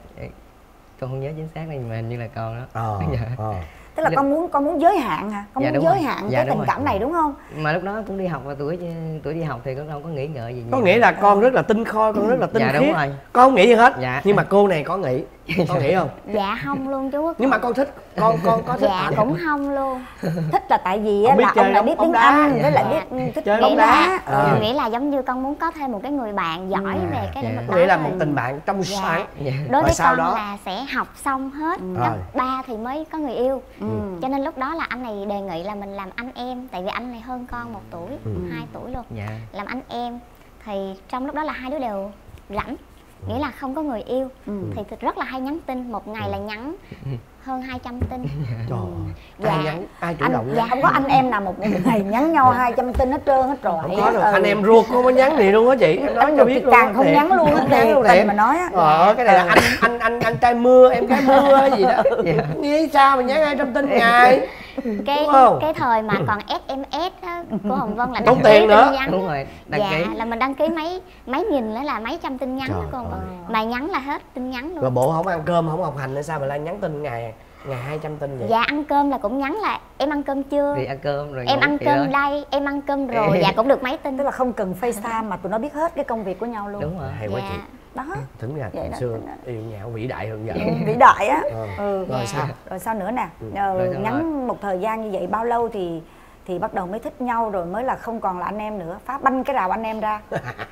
con không nhớ chính xác nhưng mà hình như là con đó. Ờ, dạ. ờ. Tức là con muốn con muốn giới hạn hả? Con dạ, muốn giới rồi. hạn dạ, cái tình rồi. cảm này đúng không? Mà lúc đó cũng đi học và tuổi tuổi đi học thì con đâu có nghĩ ngợi gì. Có nhiều. nghĩa là con rất là tinh khôi, con rất là tinh dạ, khiết. Đúng rồi. Con không nghĩ gì hết. Dạ. Nhưng mà cô này có nghĩ. Con nghĩ không? Dạ không luôn chú Quốc. Nhưng mà con thích con con có thích dạ ảnh. cũng không luôn. Thích là tại vì á, biết là chơi ông lại bóng- biết bóng tiếng đá. Anh với lại Dạ. biết thích Chơi bóng bóng đá. đá. Ờ. Ờ. Nghĩa là giống như con muốn có thêm một cái người bạn giỏi Ừ. về cái lĩnh Dạ. vực Có đó nghĩa là thôi. một tình bạn trong Dạ. sáng. Dạ. Đối Rồi với sau con đó? là sẽ học xong hết Ừ. cấp Rồi. ba thì mới có người yêu. Ừ. Cho nên lúc đó là anh này đề nghị là mình làm anh em. Tại vì anh này hơn con một tuổi, Ừ. hai tuổi luôn. Dạ. Làm anh em. Thì trong lúc đó là hai đứa đều rảnh, nghĩa là không có người yêu. Ừ. Thì thật rất là hay nhắn tin, một ngày là nhắn hơn hai trăm tin. Trời ơi. Dạ. Ai nhắn, ai chủ Anh động dạ nhắn? không có anh em nào một ngày nhắn nhau hai trăm tin hết trơn hết rồi. Không có đâu. Ừ. Anh em ruột con mới nhắn gì luôn á chị. Em nói Anh cho ruột biết thì luôn. càng á, không thiệt. nhắn luôn á, Không nhắn luôn tình thiệt. mà nói á. Ờ, cái này là anh anh anh anh trai mưa, em gái mưa hay gì đó. Nghĩ sao mà nhắn hai trăm tin ngày? Cái Đúng không? cái thời mà còn ét em ét á, của Hồng Vân là Tốn đăng ký tiền nữa. tin nhắn. Đúng rồi, đăng dạ ký. là mình đăng ký mấy mấy nghìn nữa là mấy trăm tin nhắn Trời đó con. ơi. Mà nhắn là hết tin nhắn luôn. Rồi bộ không ăn cơm, không học hành nữa sao mà lại nhắn tin ngày ngày hai trăm tin vậy? Dạ ăn cơm là cũng nhắn là em ăn cơm chưa, Đi ăn cơm rồi em ngủ ăn vậy cơm đó. đây, em ăn cơm rồi. Dạ cũng được mấy tin. Tức là không cần FaceTime mà tụi nó biết hết cái công việc của nhau luôn. Đúng rồi. Hay quá Dạ. chị. Đó. Tính ra Vậy hồi đó, xưa tính ra. yêu nhau vĩ đại hơn vợ. Vĩ đại á. Ờ. Ừ. Rồi sao? Rồi sao nữa nè? Ừ. Ờ, Rồi xong nhắn một thời gian như vậy bao lâu thì thì bắt đầu mới thích nhau rồi mới là không còn là anh em nữa, phá banh cái rào anh em ra.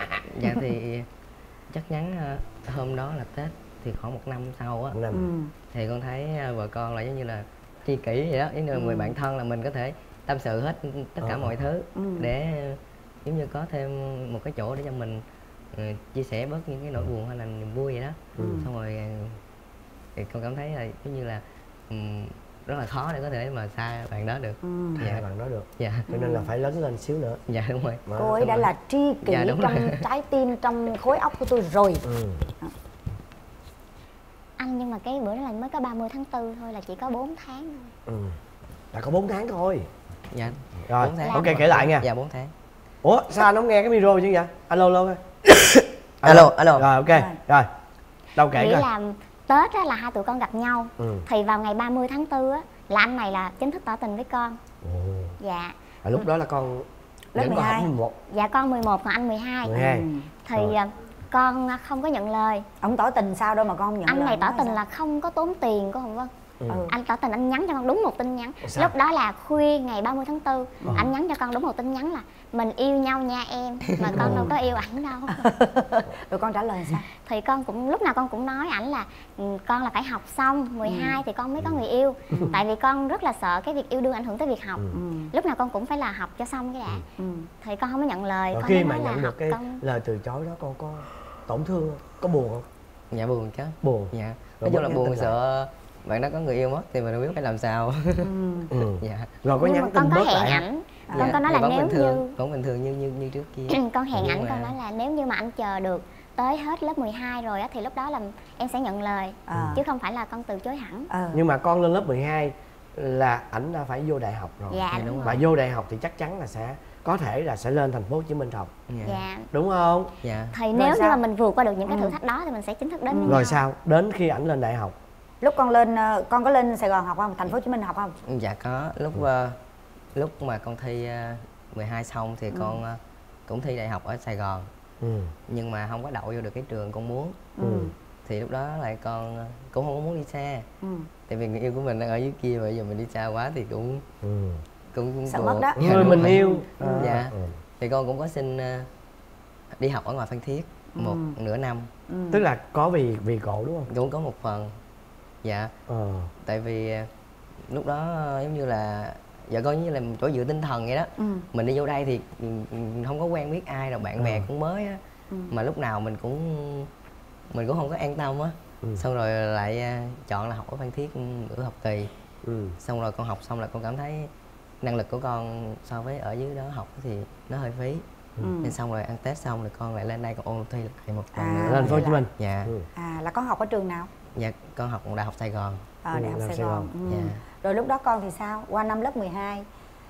Dạ thì chắc chắn ờ, hôm đó là Tết thì khoảng một năm sau á Năm. Ừ. thì con thấy ờ, vợ con là giống như là tri kỷ vậy đó, ý là người bạn thân là mình có thể tâm sự hết tất cả Ờ. mọi thứ Ừ. để ờ, giống như có thêm một cái chỗ để cho mình ờ, chia sẻ bớt những cái nỗi buồn hay là niềm vui vậy đó. Ừ. Xong rồi ờ, thì con cảm thấy là giống như là ừm, rất là khó để có thể mà xa bạn đó được. Ừ. Dạ bạn nói được. Dạ. Cho nên là phải lớn lên xíu nữa. Dạ đúng rồi. Đó. Cô ấy Đúng đã rồi. là tri kỷ Dạ, đúng trong rồi. trái tim, trong khối óc của tôi rồi. Ừ. Anh nhưng mà cái bữa đó là mới có ba mươi tháng tư thôi, là chỉ có bốn tháng thôi. Ừ. Là có bốn tháng thôi. Dạ. Rồi, bốn tháng. ok kể lại nha. Dạ bốn tháng. Ủa sao anh không nghe cái micro chứ vậy? Alo alo coi. Alo, alo. Rồi ok. Rồi. Đâu kể Nghĩ coi. là Tết á, là hai tụi con gặp nhau. Ừ. Thì vào ngày ba mươi tháng tư á, là anh này là chính thức tỏ tình với con. Ồ. Dạ. À, lúc đó là con Lớp vẫn mười còn học hai. mười một. Dạ con mười một còn anh mười hai. mười hai. Ừ. Thì Rồi. à, con à, không có nhận lời. Ông tỏ tình sao đâu mà con nhận Anh lời, này tỏ nói tình sao? là không có tốn tiền của Hồng Vân. Ừ. Ừ. Anh tỏ tình, anh nhắn cho con đúng một tin nhắn. Sao? Lúc đó là khuya ngày ba mươi tháng tư. Ừ. Anh nhắn cho con đúng một tin nhắn là mình yêu nhau nha em. Mà con đâu có yêu ảnh đâu. Rồi con trả lời sao? Thì con cũng lúc nào con cũng nói ảnh là ừ, con là phải học xong mười hai thì con mới có người yêu. Tại vì con rất là sợ cái việc yêu đương ảnh hưởng tới việc học. Ừ. Ừ. Lúc nào con cũng phải là học cho xong cái đã. Ừ. Thì con không có nhận lời. Rồi Con khi mới mà nói là nhận học được cái con... lời từ chối đó con có tổn thương không? Có buồn không? Dạ buồn chứ. Buồn. Dạ. Rồi Nói chung là nhắn buồn tin lại. sợ bạn đó có người yêu mất thì mình đâu biết phải làm sao. Ừ. Dạ. Rồi có Nhưng nhắn mà tin con có bớt hẹn lại không? ảnh. À. Con có nói Thì là vẫn nếu bình thường, như vẫn bình thường như như như trước kia. con hẹn Nhưng ảnh, mà- con nói là nếu như mà anh chờ được tới hết lớp mười hai rồi á thì lúc đó là em sẽ nhận lời. À. Chứ không phải là con từ chối hẳn. Ờ. Nhưng mà con lên lớp mười hai là ảnh đã phải vô đại học rồi. Dạ Dạ, đúng đúng rồi. Và vô đại học thì chắc chắn là sẽ có thể là sẽ lên thành phố Hồ Chí Minh học, Dạ. Dạ. đúng không? Dạ. Thì Rồi nếu như sao? mà mình vượt qua được những cái Ừ. thử thách đó thì mình sẽ chính thức đến với Rồi nhau. sao? Đến khi ảnh lên đại học. Lúc con lên ờ, con có lên Sài Gòn học không? Thành phố Hồ Chí Minh học không? Dạ có. Lúc ờ, lúc mà con thi ờ, mười hai xong thì con ờ, cũng thi đại học ở Sài Gòn. Ừ. Nhưng mà không có đậu vô được cái trường con muốn. Ừ. Thì lúc đó lại con ờ, cũng không có muốn đi xa. Ừ. Tại vì người yêu của mình đang ở dưới kia, bây giờ mình đi xa quá thì cũng Ừ. cũng, cũng Sợ buồn. mất đó. Dạ, Người đúng mình rồi. yêu. Dạ. Ừ. Thì con cũng có xin ờ, đi học ở ngoài Phan Thiết một Ừ. nửa năm. Ừ. Tức là có vì vì cổ đúng không? Cũng có một phần. Dạ. Ờ. Tại vì ờ, lúc đó ờ, giống như là dạ coi như là chỗ dựa tinh thần vậy đó. Ừ. Mình đi vô đây thì không có quen biết ai, rồi bạn ừ. bè cũng mới á, ừ. mà lúc nào mình cũng mình cũng không có an tâm á. ừ. Xong rồi lại chọn là học ở Phan Thiết nửa học kỳ. ừ. Xong rồi con học xong là con cảm thấy năng lực của con so với ở dưới đó học thì nó hơi phí. ừ. Nên xong rồi ăn Tết xong rồi con lại lên đây còn ôn thi lại một lần à, nữa. Lên Thành phố Hồ Chí Minh. Dạ. ừ. À là con học ở trường nào? Dạ con học Đại học Sài Gòn. Ờ, Đại học ừ, Sài, Sài Gòn, Gòn. Ừ. Dạ. Rồi lúc đó con thì sao? Qua năm lớp mười hai.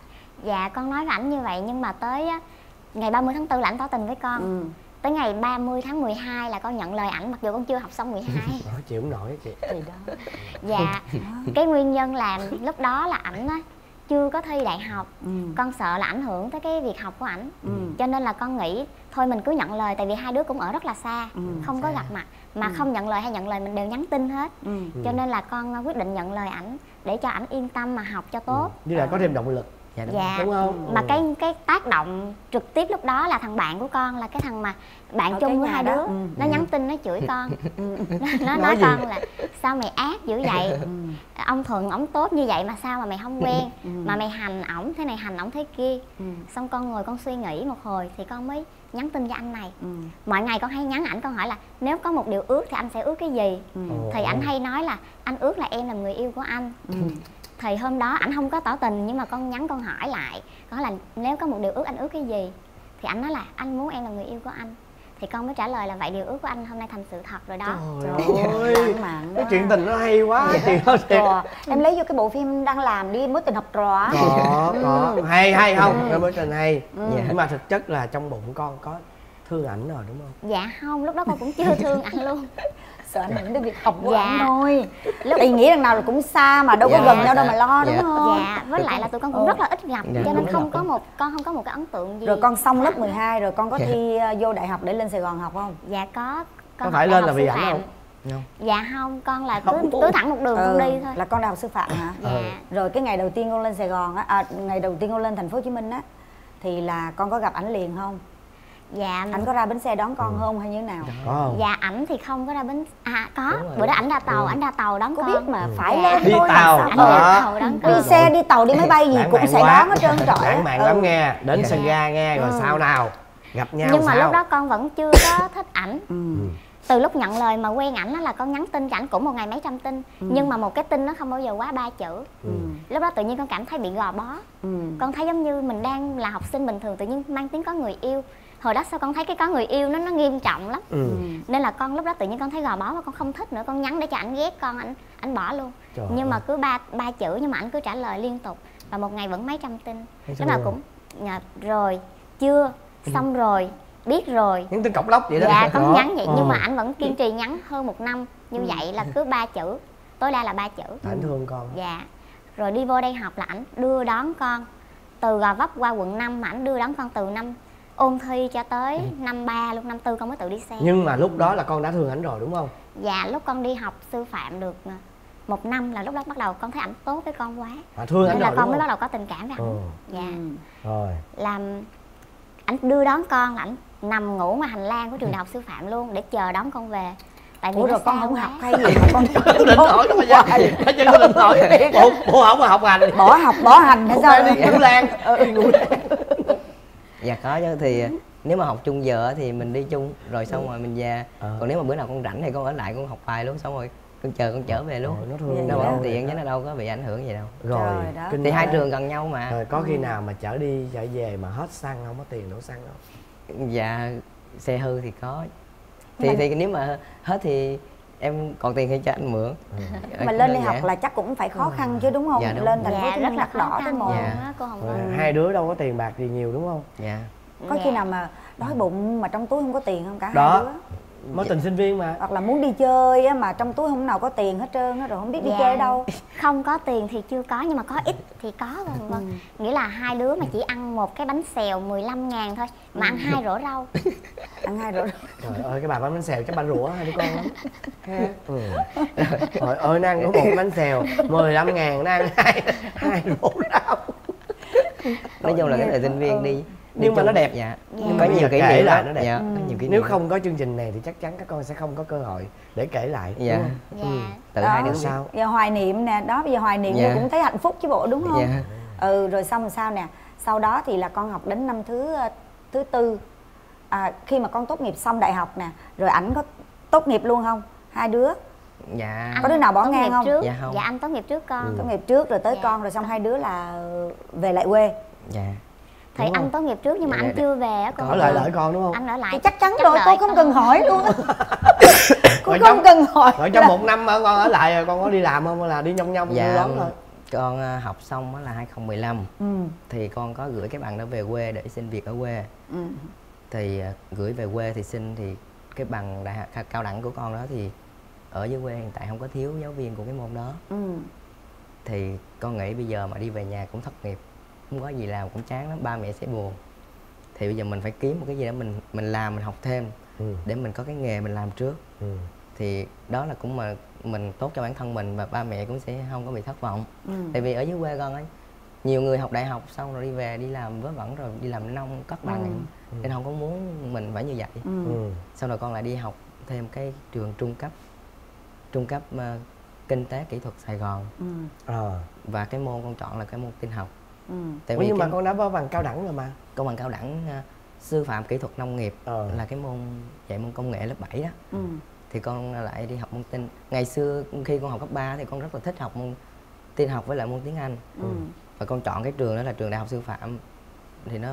Dạ con nói với ảnh như vậy nhưng mà tới á, ngày ba mươi tháng tư là ảnh tỏ tình với con. ừ. Tới ngày ba mươi tháng mười hai là con nhận lời ảnh mặc dù con chưa học xong mười hai. Nói chịu không nổi chị. Thì đó. Dạ cái nguyên nhân là lúc đó là ảnh á chưa có thi đại học. ừ. Con sợ là ảnh hưởng tới cái việc học của ảnh. ừ. Cho nên là con nghĩ thôi mình cứ nhận lời, tại vì hai đứa cũng ở rất là xa. ừ. Không có gặp mặt. Mà ừ. không nhận lời hay nhận lời mình đều nhắn tin hết. ừ. Cho nên là con quyết định nhận lời ảnh để cho ảnh yên tâm mà học cho tốt. ừ. Với lại có thêm động lực. Dạ đúng, dạ. đúng không? Mà ừ. cái cái tác động trực tiếp lúc đó là thằng bạn của con, là cái thằng mà bạn ở chung với hai đứa. ừ. Nó nhắn tin nó chửi con. nó nó nói, nói con là sao mày ác dữ vậy. Ông Thuận ổng tốt như vậy mà sao mà mày không quen. Mà mày hành ổng thế này hành ổng thế kia. Xong con ngồi con suy nghĩ một hồi thì con mới nhắn tin cho anh này. ừ. Mọi ngày con hay nhắn ảnh, con hỏi là nếu có một điều ước thì anh sẽ ước cái gì. ừ. Thì ảnh hay nói là anh ước là em là người yêu của anh. ừ. Thì hôm đó ảnh không có tỏ tình nhưng mà con nhắn con hỏi lại, con hỏi là nếu có một điều ước anh ước cái gì, thì anh nói là anh muốn em là người yêu của anh. Thì con mới trả lời là vậy điều ước của anh hôm nay thành sự thật rồi đó. Trời ơi, cái chuyện tình nó hay quá chị ơi. Trò. Em lấy vô cái bộ phim đang làm đi, Mối tình học trò á. Có, có, hay hay không? ừ. Mối tình hay. ừ. Nhưng mà thực chất là trong bụng con có thương ảnh rồi đúng không? Dạ không, lúc đó con cũng chưa thương ảnh luôn. Sợ ảnh hưởng đến việc học của dạ. ảnh thôi. Lúc ý nghĩ rằng nào là cũng xa mà đâu có dạ. gần nhau đâu mà lo đúng dạ. không? Dạ, với lại là tụi con cũng rất là ít gặp. dạ. Cho nên không có một con không có một cái ấn tượng gì. Rồi con xong lớp mười hai rồi con có thi vô đại học để lên Sài Gòn học không? Dạ có. Con Có phải lên là vì ảnh không? Không. Dạ không, con là cứ cứ thẳng một đường ừ, con đi thôi. Là con đại học sư phạm hả? Dạ. Ừ. Rồi cái ngày đầu tiên con lên Sài Gòn á, à, ngày đầu tiên con lên Thành phố Hồ Chí Minh á, thì là con có gặp ảnh liền không? Dạ. Ảnh có ra bến xe đón con ừ. không hay như thế nào? Có không? Dạ ảnh thì không có ra bến. À có, bữa đó ảnh ra tàu, ảnh ra tàu đón Có con. biết mà ừ. phải dạ. lên Đi thôi tàu. mà Ảnh sao? Đó. ra tàu đón con. Đi xe đi tàu đi máy bay gì Lãng cũng mạn sẽ quá. đón hết trơn trọi. Lãng mạn lắm nghe. Đến sân ga nghe rồi ừ. sao nào gặp nhau Nhưng mà sao? lúc đó con vẫn chưa có thích ảnh. ừ. Từ lúc nhận lời mà quen ảnh là con nhắn tin cho ảnh cũng một ngày mấy trăm tin. ừ. Nhưng mà một cái tin nó không bao giờ quá ba chữ. ừ. Lúc đó tự nhiên con cảm thấy bị gò bó. ừ. Con thấy giống như mình đang là học sinh bình thường tự nhiên mang tiếng có người yêu. Hồi đó sao con thấy cái có người yêu nó nó nghiêm trọng lắm. ừ. Nên là con lúc đó tự nhiên con thấy gò bó và con không thích nữa, con nhắn để cho ảnh ghét con, ảnh ảnh bỏ luôn. Trời nhưng ơi. mà cứ ba ba chữ nhưng mà ảnh cứ trả lời liên tục và một ngày vẫn mấy trăm tin. Lúc nào cũng dạ, rồi chưa xong rồi biết rồi. Nhắn tin cọc lóc vậy đó. Dạ con Đó. nhắn vậy ừ. nhưng mà ảnh vẫn kiên trì nhắn hơn một năm như vậy là cứ ba chữ, tối đa là ba chữ. Ảnh thương con. Dạ. Rồi đi vô đây học là ảnh đưa đón con từ Gò Vấp qua quận năm, mà ảnh đưa đón con từ năm ôn thi cho tới ừ. năm ba luôn, năm tư con mới tự đi xe. Nhưng mà lúc đó là con đã thương ảnh rồi đúng không? Dạ lúc con đi học sư phạm được một năm là lúc đó bắt đầu con thấy ảnh tốt với con quá. À, thương ảnh nên rồi là con đúng mới không? bắt đầu có tình cảm với ảnh. ừ. Dạ. ừ. Rồi. Làm ảnh đưa đón con là ảnh nằm ngủ ngoài hành lang của trường đại học sư phạm luôn để chờ đón con về. Tại vì Ủa nó rồi con xa không quá. học hay gì mà con Định hỏi đó mà ra. Nói chân định hỏi. Bộ bộ không mà học hành. bỏ học bỏ hành hay Không sao? phải đi ngủ lan. Đi ngủ lan. Dạ có chứ, thì nếu mà học chung giờ thì mình đi chung rồi xong rồi mình về. ờ. Còn nếu mà bữa nào con rảnh thì con ở lại con học bài luôn, xong rồi con chờ con trở về luôn. Rồi, nó thương Đâu Vậy có đó. tiện chứ nó đâu có bị ảnh hưởng gì đâu. Rồi. Trời đó. kinh Thì hai quá. trường gần nhau mà. Rồi có khi nào mà chở đi chở về mà hết xăng không có tiền đổ xăng không? Dạ xe hư thì có. Thì mà... thì nếu mà hết thì em còn tiền thì cho anh mượn. ừ. Mà lên đi học là chắc cũng phải khó khăn chứ đúng không? Dạ, đúng. Lên Thành phố Hồ Dạ Chí rất Minh là mặt khó đỏ tới khăn mồ. luôn Dạ. á cô Hồng Rồi, Vân. hai đứa đâu có tiền bạc gì nhiều đúng không? Dạ. Có Dạ. khi nào mà đói bụng mà trong túi không có tiền không cả Đó. hai đứa? Mối tình sinh viên mà. Hoặc là muốn đi chơi á mà trong túi không nào có tiền hết trơn á, rồi không biết đi Dạ. chơi đâu. Không có tiền thì chưa có nhưng mà có ít thì có cô Hồng Vân. Nghĩa là hai đứa mà chỉ ăn một cái bánh xèo mười lăm ngàn thôi mà ăn hai rổ rau. Ăn hai rổ. Trời ơi cái bà bán bánh xèo chắc bà rủa hai đứa con lắm. ừ. Trời ơi nó ăn có một bánh xèo mười lăm ngàn nó ăn hai hai rổ rau. Nói chung là cái thời sinh viên đi. Nhưng mà nó đẹp. Dạ. Dạ. Có nhiều kỷ Kể niệm lại lắm. nó đẹp. Dạ. Ừ. Có nhiều kỷ niệm Nếu lắm. không có chương trình này thì chắc chắn các con sẽ không có cơ hội để kể lại. Dạ. Đúng không? Dạ. Ừ. Tự Đó. hai đứa Sao? Giờ hoài niệm nè, đó bây giờ hoài niệm Dạ. thì cũng thấy hạnh phúc chứ bộ đúng không? Dạ. Ừ, rồi xong rồi sao nè? Sau đó thì là con học đến năm thứ thứ tư. À, khi mà con tốt nghiệp xong đại học nè, rồi ảnh có tốt nghiệp luôn không? Hai đứa? Dạ. Có đứa nào bỏ ngang không? Trước. Dạ không. Dạ anh tốt nghiệp trước con. Ừ. Tốt nghiệp trước rồi tới Dạ. con, rồi xong hai đứa là về lại quê. Dạ. Thì Đúng anh không? tốt nghiệp trước nhưng mà Dạ, anh dạ. chưa về á con. Ở lại đợi con đúng không? Anh ở lại. Thì chắc chắn Chắc rồi, đợi tôi không con. cần hỏi luôn á. Cô Rồi không trong- cần hỏi. Rồi trong một năm mà con ở lại rồi con có đi làm không, hay là đi nhông nhông Dạ, đón thôi? con à, học xong á là hai không một năm. Ừ. Thì con có gửi cái bằng đó về quê để xin việc ở quê. Ừ. Thì à, gửi về quê thì xin thì cái bằng đại học cao đẳng của con đó thì ở dưới quê hiện tại không có thiếu giáo viên của cái môn đó. Ừ. Thì con nghĩ bây giờ mà đi về nhà cũng thất nghiệp, không có gì làm cũng chán lắm, ba mẹ sẽ buồn. Thì bây giờ mình phải kiếm một cái gì đó mình mình làm, mình học thêm Ừ. để mình có cái nghề mình làm trước. Ừ. Thì đó là cũng mà mình tốt cho bản thân mình và ba mẹ cũng sẽ không có bị thất vọng. Ừ. Tại vì ở dưới quê con ấy, nhiều người học đại học xong rồi đi về đi làm vớ vẩn rồi đi làm nông cất bằng này, Ừ. nên không có muốn mình phải như vậy. Ừ. Ừ. Sau rồi con lại đi học thêm cái trường trung cấp trung cấp uh, kinh tế kỹ thuật Sài Gòn, Ừ. Ờ. và cái môn con chọn là cái môn tin học. Ừ. Tại Ủa, vì nhưng cái mà con đã có bằng cao đẳng rồi mà. con bằng cao đẳng uh, sư phạm kỹ thuật nông nghiệp Ờ. là cái môn dạy môn công nghệ lớp bảy đó. Ừ. Thì con lại đi học môn tin. Ngày xưa khi con học cấp ba thì con rất là thích học môn tin học với lại môn tiếng Anh. Ừ. Và con chọn cái trường đó là trường đại học sư phạm, thì nó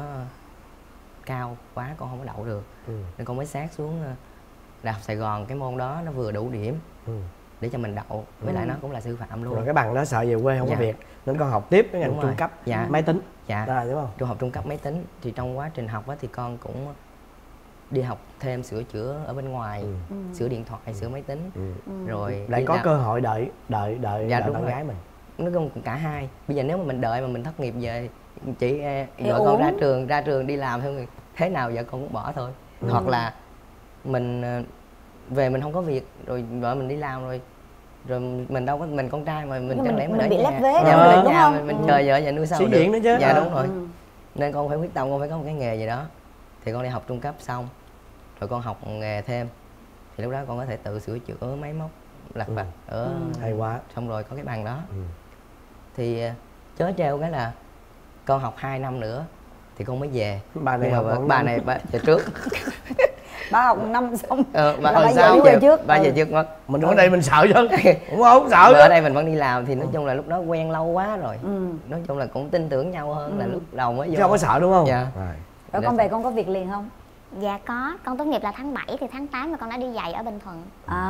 cao quá con không có đậu được. Ừ. Nên con mới sát xuống uh, đại học Sài Gòn, cái môn đó nó vừa đủ điểm Ừ. để cho mình đậu, với lại nó cũng là sư phạm luôn. Rồi cái bằng đó sợ về quê không Dạ. có việc, nên con học tiếp cái ngành Đúng trung rồi. cấp Dạ. máy tính. Dạ. Rồi, đúng không? Trung học trung cấp máy tính. Thì trong quá trình học á, thì con cũng đi học thêm sửa chữa ở bên ngoài, Ừ. Ừ. sửa điện thoại, sửa máy tính. Ừ. Rồi Lại đi có làm- cơ hội đợi đợi đợi, Dạ, đợi đúng bạn rồi. gái mình. Nói chung cả hai. Bây giờ nếu mà mình đợi mà mình thất nghiệp về, chỉ eh, Thì vợ con uổng. ra trường ra trường đi làm thôi, thế nào vợ con cũng bỏ thôi. Ừ. Hoặc là mình ờ, về mình không có việc, rồi vợ mình đi làm rồi rồi mình đâu có, mình con trai mà mình Nhưng chẳng mình- lẽ mình, mình ở bị nhà. lép vế Dạ, đâu mình được, ở đúng nhà không? mình, mình Ừ. chờ vợ và nuôi sao Sĩ được. diện nữa chứ. Dạ, Ờ. đúng rồi. Ừ. Nên con phải quyết tâm, con phải có một cái nghề gì đó. Thì con đi học trung cấp xong rồi con học nghề thêm, thì lúc đó con có thể tự sửa chữa máy móc lặt Ừ. vặt ở Ừ. Hay quá. xong rồi có cái bằng đó. Ừ. Thì ờ, chớ trêu cái là con học hai năm nữa thì con mới về. Bà này Nhưng mà học bà, còn bà năm. này bà về trước. Bà học năm xong ờ, bà là bà hồi về sao dưới quê giờ- trước. bà Ừ. về trước mất. Mình ở đây mình sợ chứ. Đúng không? Sợ Mà ở chứ. đây mình vẫn đi làm thì nói chung là lúc đó quen lâu quá rồi. Ừ. Nói chung là cũng tin tưởng nhau hơn là Ừ. lúc đầu mới vô. Chứ không có sợ đúng không? Dạ. Rồi. Rồi con về con có việc liền không? Dạ có, con tốt nghiệp là tháng bảy thì tháng tám là con đã đi dạy ở Bình Thuận.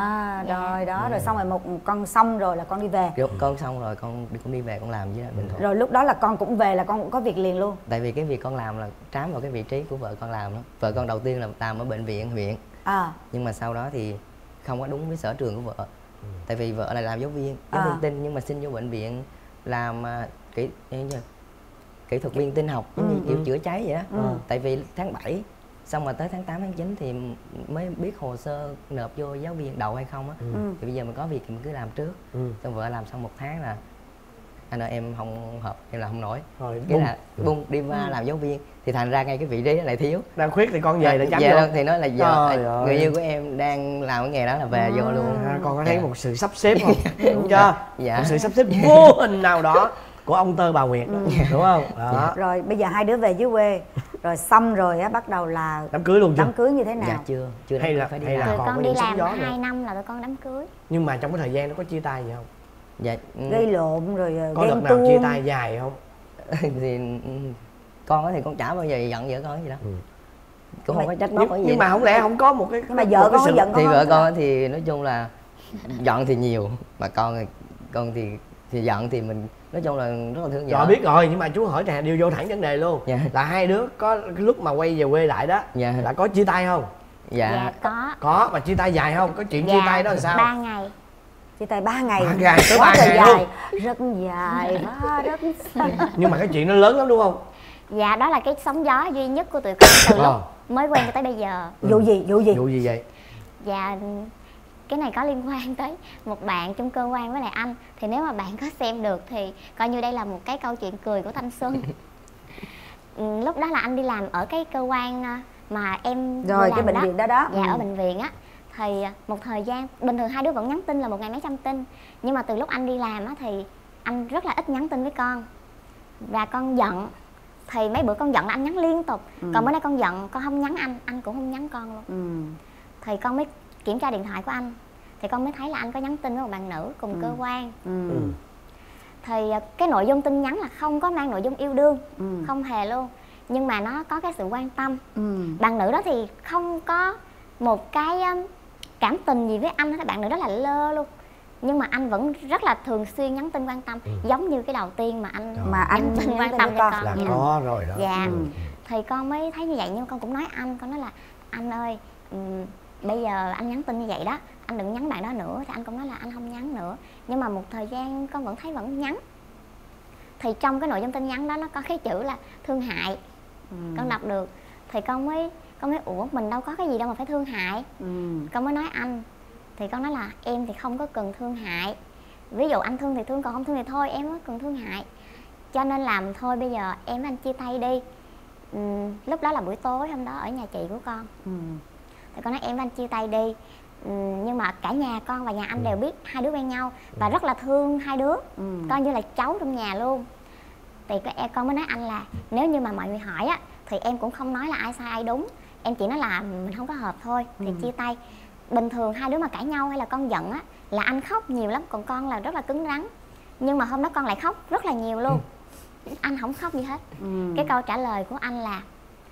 À Dạ. rồi đó, rồi xong rồi một con xong rồi là con đi về. Kiểu con xong rồi con đi cũng đi về con làm với lại Bình Thuận. Rồi lúc đó là con cũng về là con cũng có việc liền luôn. Tại vì cái việc con làm là trám vào cái vị trí của vợ con làm đó. Vợ con đầu tiên là làm ở bệnh viện huyện, À. nhưng mà sau đó thì không có đúng với sở trường của vợ. Tại vì vợ là làm giáo viên giáo À. viên tin, nhưng mà xin vô bệnh viện làm à, kỹ như, kỹ thuật viên tin học, giống Ừ, như kiểu ừ. chữa cháy vậy đó. Ừ. Tại vì tháng bảy xong mà tới tháng tám tháng chín thì mới biết hồ sơ nộp vô giáo viên đậu hay không á. Ừ. Ừ. Thì bây giờ mình có việc thì mình cứ làm trước. Ừ. Xong vợ làm xong một tháng là anh ơi em không hợp, em làm không nổi, Rồi cái bung. là bung đi qua Ừ. làm giáo viên. Thì thành ra ngay cái vị trí đó lại thiếu. Đang khuyết thì con về để chấm Dạ, vô. thì nói là giờ Trời ơi. người yêu của em đang làm cái nghề đó là về vô luôn. À, con có thấy Dạ. một sự sắp xếp không? Đúng chưa? Dạ. Một sự sắp xếp vô hình nào đó của ông Tơ bà Nguyệt đó. Đúng không? Đó. Dạ. Rồi bây giờ hai đứa về dưới quê. Rồi xong rồi á bắt đầu là Đám cưới luôn chưa? đám cưới như thế nào? Dạ chưa, chưa Hay đám là- cưới, phải đi hay là- làm. Tụi còn con có đi những sóng làm gió hai nữa. năm là tụi con đám cưới. Nhưng mà trong cái thời gian nó có chia tay gì không? Dạ, ừ, Gây lộn rồi Có đợt ghen nào chia tuông. tay dài không? thì ừ, con á thì con chả bao giờ giận vợ con gì đó. Ừ. Cũng không có trách móc Nhưng, cái gì. nhưng mà không lẽ không có một cái Nhưng mà một vợ cái con có sự- giận con Thì không? vợ con thì nói chung là giận thì nhiều, mà con thì con thì thì giận thì mình nói chung là rất là thương vợ. Rồi biết rồi, nhưng mà chú hỏi nè, điều vô thẳng vấn đề luôn. Dạ. Là hai đứa có cái lúc mà quay về quê lại đó Dạ. là có chia tay không? Dạ, Dạ có. Có, mà chia tay dài không? Có chuyện chia Dạ, tay đó là sao? ba ngày. Chia tay ba ngày. Ba ngày, tới Quá ba trời ngày dài. luôn. Rất dài và rất dài. Nhưng mà cái chuyện nó lớn lắm đúng không? Dạ đó là cái sóng gió duy nhất của tụi con từ Ờ. lúc mới quen cho tới bây giờ. Vụ gì? Vụ gì? Vụ gì vậy? Dạ cái này có liên quan tới một bạn trong cơ quan với lại anh. Thì nếu mà bạn có xem được thì coi như đây là một cái câu chuyện cười của thanh xuân. Ừ, lúc đó là anh đi làm ở cái cơ quan à, mà em vừa Rồi làm cái bệnh đó. viện đó đó. Dạ Ừ. ở bệnh viện á. Thì à, một thời gian bình thường hai đứa vẫn nhắn tin là một ngày mấy trăm tin. Nhưng mà từ lúc anh đi làm á thì anh rất là ít nhắn tin với con. và con giận thì mấy bữa con giận là anh nhắn liên tục. ừ. Còn bữa nay con giận con không nhắn anh, anh cũng không nhắn con luôn. ừ. Thì con mới kiểm tra điện thoại của anh thì con mới thấy là anh có nhắn tin với một bạn nữ cùng ừ. cơ quan. ừ. Ừ. Thì cái nội dung tin nhắn là không có mang nội dung yêu đương, ừ. không hề luôn, nhưng mà nó có cái sự quan tâm. ừ. Bạn nữ đó thì không có một cái cảm tình gì với anh, bạn nữ đó là lơ luôn, nhưng mà anh vẫn rất là thường xuyên nhắn tin quan tâm. ừ. Giống như cái đầu tiên mà anh mà anh tin quan tâm cho con là có rồi đó. Dạ. ừ. Thì con mới thấy như vậy, nhưng con cũng nói anh, con nói là anh ơi, um, bây giờ anh nhắn tin như vậy đó, anh đừng nhắn bạn đó nữa. Thì anh cũng nói là anh không nhắn nữa, nhưng mà một thời gian con vẫn thấy vẫn nhắn. Thì trong cái nội dung tin nhắn đó nó có cái chữ là thương hại. ừ. Con đọc được thì con mới con mới ủa mình đâu có cái gì đâu mà phải thương hại. ừ. Con mới nói anh, thì con nói là em thì không có cần thương hại, ví dụ anh thương thì thương, còn không thương thì thôi, em có cần thương hại. Cho nên làm thôi bây giờ em với anh chia tay đi. ừ, Lúc đó là buổi tối hôm đó ở nhà chị của con. ừ. Thì con nói em với anh chia tay đi. ừ, Nhưng mà cả nhà con và nhà anh đều biết hai đứa quen nhau và rất là thương hai đứa. ừ. Coi như là cháu trong nhà luôn. Thì con mới nói anh là nếu như mà mọi người hỏi á thì em cũng không nói là ai sai ai đúng, em chỉ nói là mình không có hợp thôi thì ừ. chia tay. Bình thường hai đứa mà cãi nhau hay là con giận á là anh khóc nhiều lắm, còn con là rất là cứng rắn. Nhưng mà hôm đó con lại khóc rất là nhiều luôn. ừ. Anh không khóc gì hết. ừ. Cái câu trả lời của anh là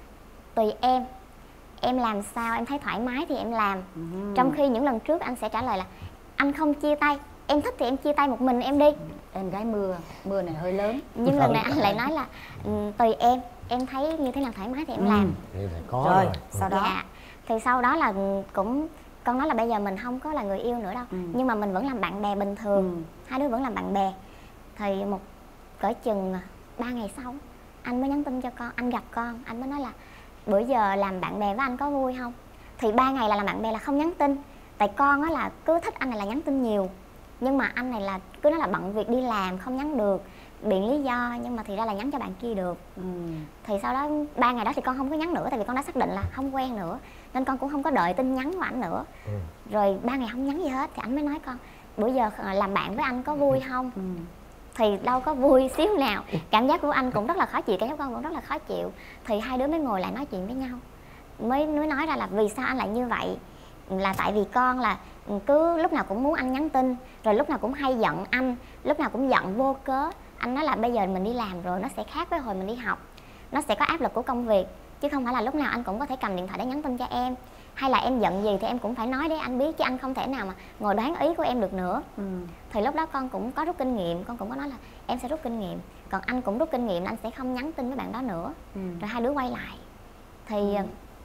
tùy em, em làm sao em thấy thoải mái thì em làm. ừ. Trong khi những lần trước anh sẽ trả lời là anh không chia tay, em thích thì em chia tay một mình em đi. Em gái mưa, mưa này hơi lớn. Nhưng lần này anh lại nói là um, tùy em, em thấy như thế nào thoải mái thì em ừ. làm. Có rồi, rồi. Sau đó dạ. Thì sau đó là cũng con nói là bây giờ mình không có là người yêu nữa đâu. ừ. Nhưng mà mình vẫn làm bạn bè bình thường. ừ. Hai đứa vẫn làm bạn bè. Thì một cỡ chừng ba ngày sau anh mới nhắn tin cho con, anh gặp con, anh mới nói là bữa giờ làm bạn bè với anh có vui không. Thì ba ngày là làm bạn bè là không nhắn tin. Tại con á là cứ thích anh này là nhắn tin nhiều, nhưng mà anh này là cứ nói là bận việc đi làm không nhắn được, biện lý do, nhưng mà thì ra là nhắn cho bạn kia được. ừ. Thì sau đó ba ngày đó thì con không có nhắn nữa, tại vì con đã xác định là không quen nữa, nên con cũng không có đợi tin nhắn của ảnh nữa. ừ. Rồi ba ngày không nhắn gì hết thì ảnh mới nói con bữa giờ làm bạn với anh có vui không. ừ. Thì đâu có vui xíu nào, cảm giác của anh cũng rất là khó chịu, cảm giác của con cũng rất là khó chịu. Thì hai đứa mới ngồi lại nói chuyện với nhau, mới mới nói ra là vì sao anh lại như vậy. Là tại vì con là cứ lúc nào cũng muốn anh nhắn tin, rồi lúc nào cũng hay giận anh, lúc nào cũng giận vô cớ. Anh nói là bây giờ mình đi làm rồi nó sẽ khác với hồi mình đi học, nó sẽ có áp lực của công việc, chứ không phải là lúc nào anh cũng có thể cầm điện thoại để nhắn tin cho em, hay là em giận gì thì em cũng phải nói để anh biết, chứ anh không thể nào mà ngồi đoán ý của em được nữa. ừ. Thì lúc đó con cũng có rút kinh nghiệm, con cũng có nói là em sẽ rút kinh nghiệm, còn anh cũng rút kinh nghiệm là anh sẽ không nhắn tin với bạn đó nữa. ừ. Rồi hai đứa quay lại thì ừ.